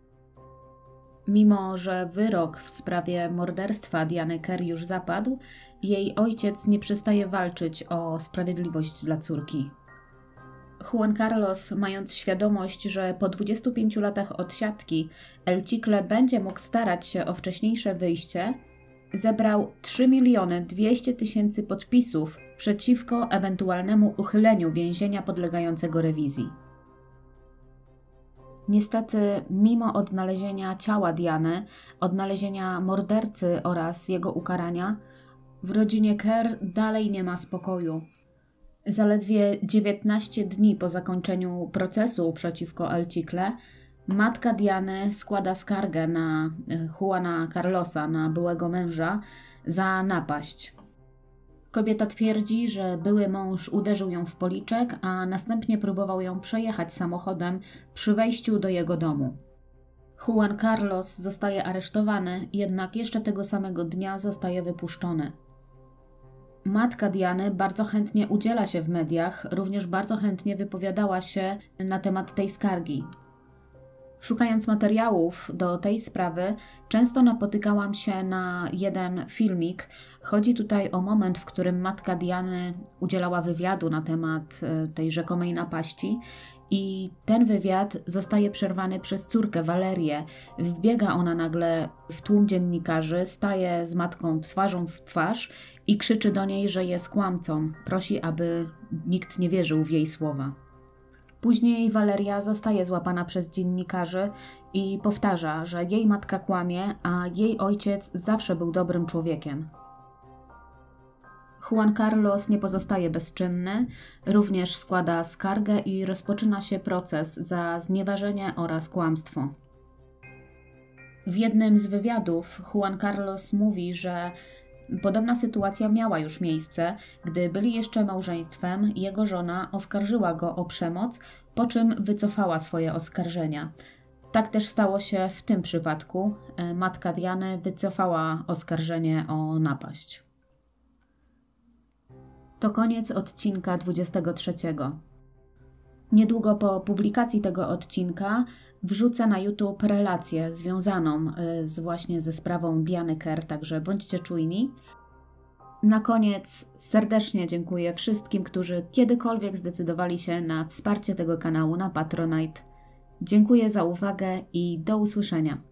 S1: Mimo że wyrok w sprawie morderstwa Diany Kerr już zapadł, jej ojciec nie przestaje walczyć o sprawiedliwość dla córki. Juan Carlos, mając świadomość, że po 25 latach odsiadki El Chicle będzie mógł starać się o wcześniejsze wyjście, zebrał 3 200 000 podpisów przeciwko ewentualnemu uchyleniu więzienia podlegającego rewizji. Niestety, mimo odnalezienia ciała Diany, odnalezienia mordercy oraz jego ukarania, w rodzinie Kerr dalej nie ma spokoju. Zaledwie 19 dni po zakończeniu procesu przeciwko El Chicle, matka Diany składa skargę na Juana Carlosa, na byłego męża, za napaść. Kobieta twierdzi, że były mąż uderzył ją w policzek, a następnie próbował ją przejechać samochodem przy wejściu do jego domu. Juan Carlos zostaje aresztowany, jednak jeszcze tego samego dnia zostaje wypuszczony. Matka Diany bardzo chętnie udziela się w mediach, również bardzo chętnie wypowiadała się na temat tej skargi. Szukając materiałów do tej sprawy, często napotykałam się na jeden filmik. Chodzi tutaj o moment, w którym matka Diany udzielała wywiadu na temat tej rzekomej napaści i ten wywiad zostaje przerwany przez córkę Valerię. Wbiega ona nagle w tłum dziennikarzy, staje z matką twarzą w twarz i krzyczy do niej, że jest kłamcą. Prosi, aby nikt nie wierzył w jej słowa. Później Valeria zostaje złapana przez dziennikarzy i powtarza, że jej matka kłamie, a jej ojciec zawsze był dobrym człowiekiem. Juan Carlos nie pozostaje bezczynny, również składa skargę i rozpoczyna się proces za znieważenie oraz kłamstwo. W jednym z wywiadów Juan Carlos mówi, że podobna sytuacja miała już miejsce, gdy byli jeszcze małżeństwem, jego żona oskarżyła go o przemoc, po czym wycofała swoje oskarżenia. Tak też stało się w tym przypadku. Matka Diany wycofała oskarżenie o napaść. To koniec odcinka 23. Niedługo po publikacji tego odcinka wrzucę na YouTube relację związaną właśnie ze sprawą Diany Kerr, także bądźcie czujni. Na koniec serdecznie dziękuję wszystkim, którzy kiedykolwiek zdecydowali się na wsparcie tego kanału na Patronite. Dziękuję za uwagę i do usłyszenia.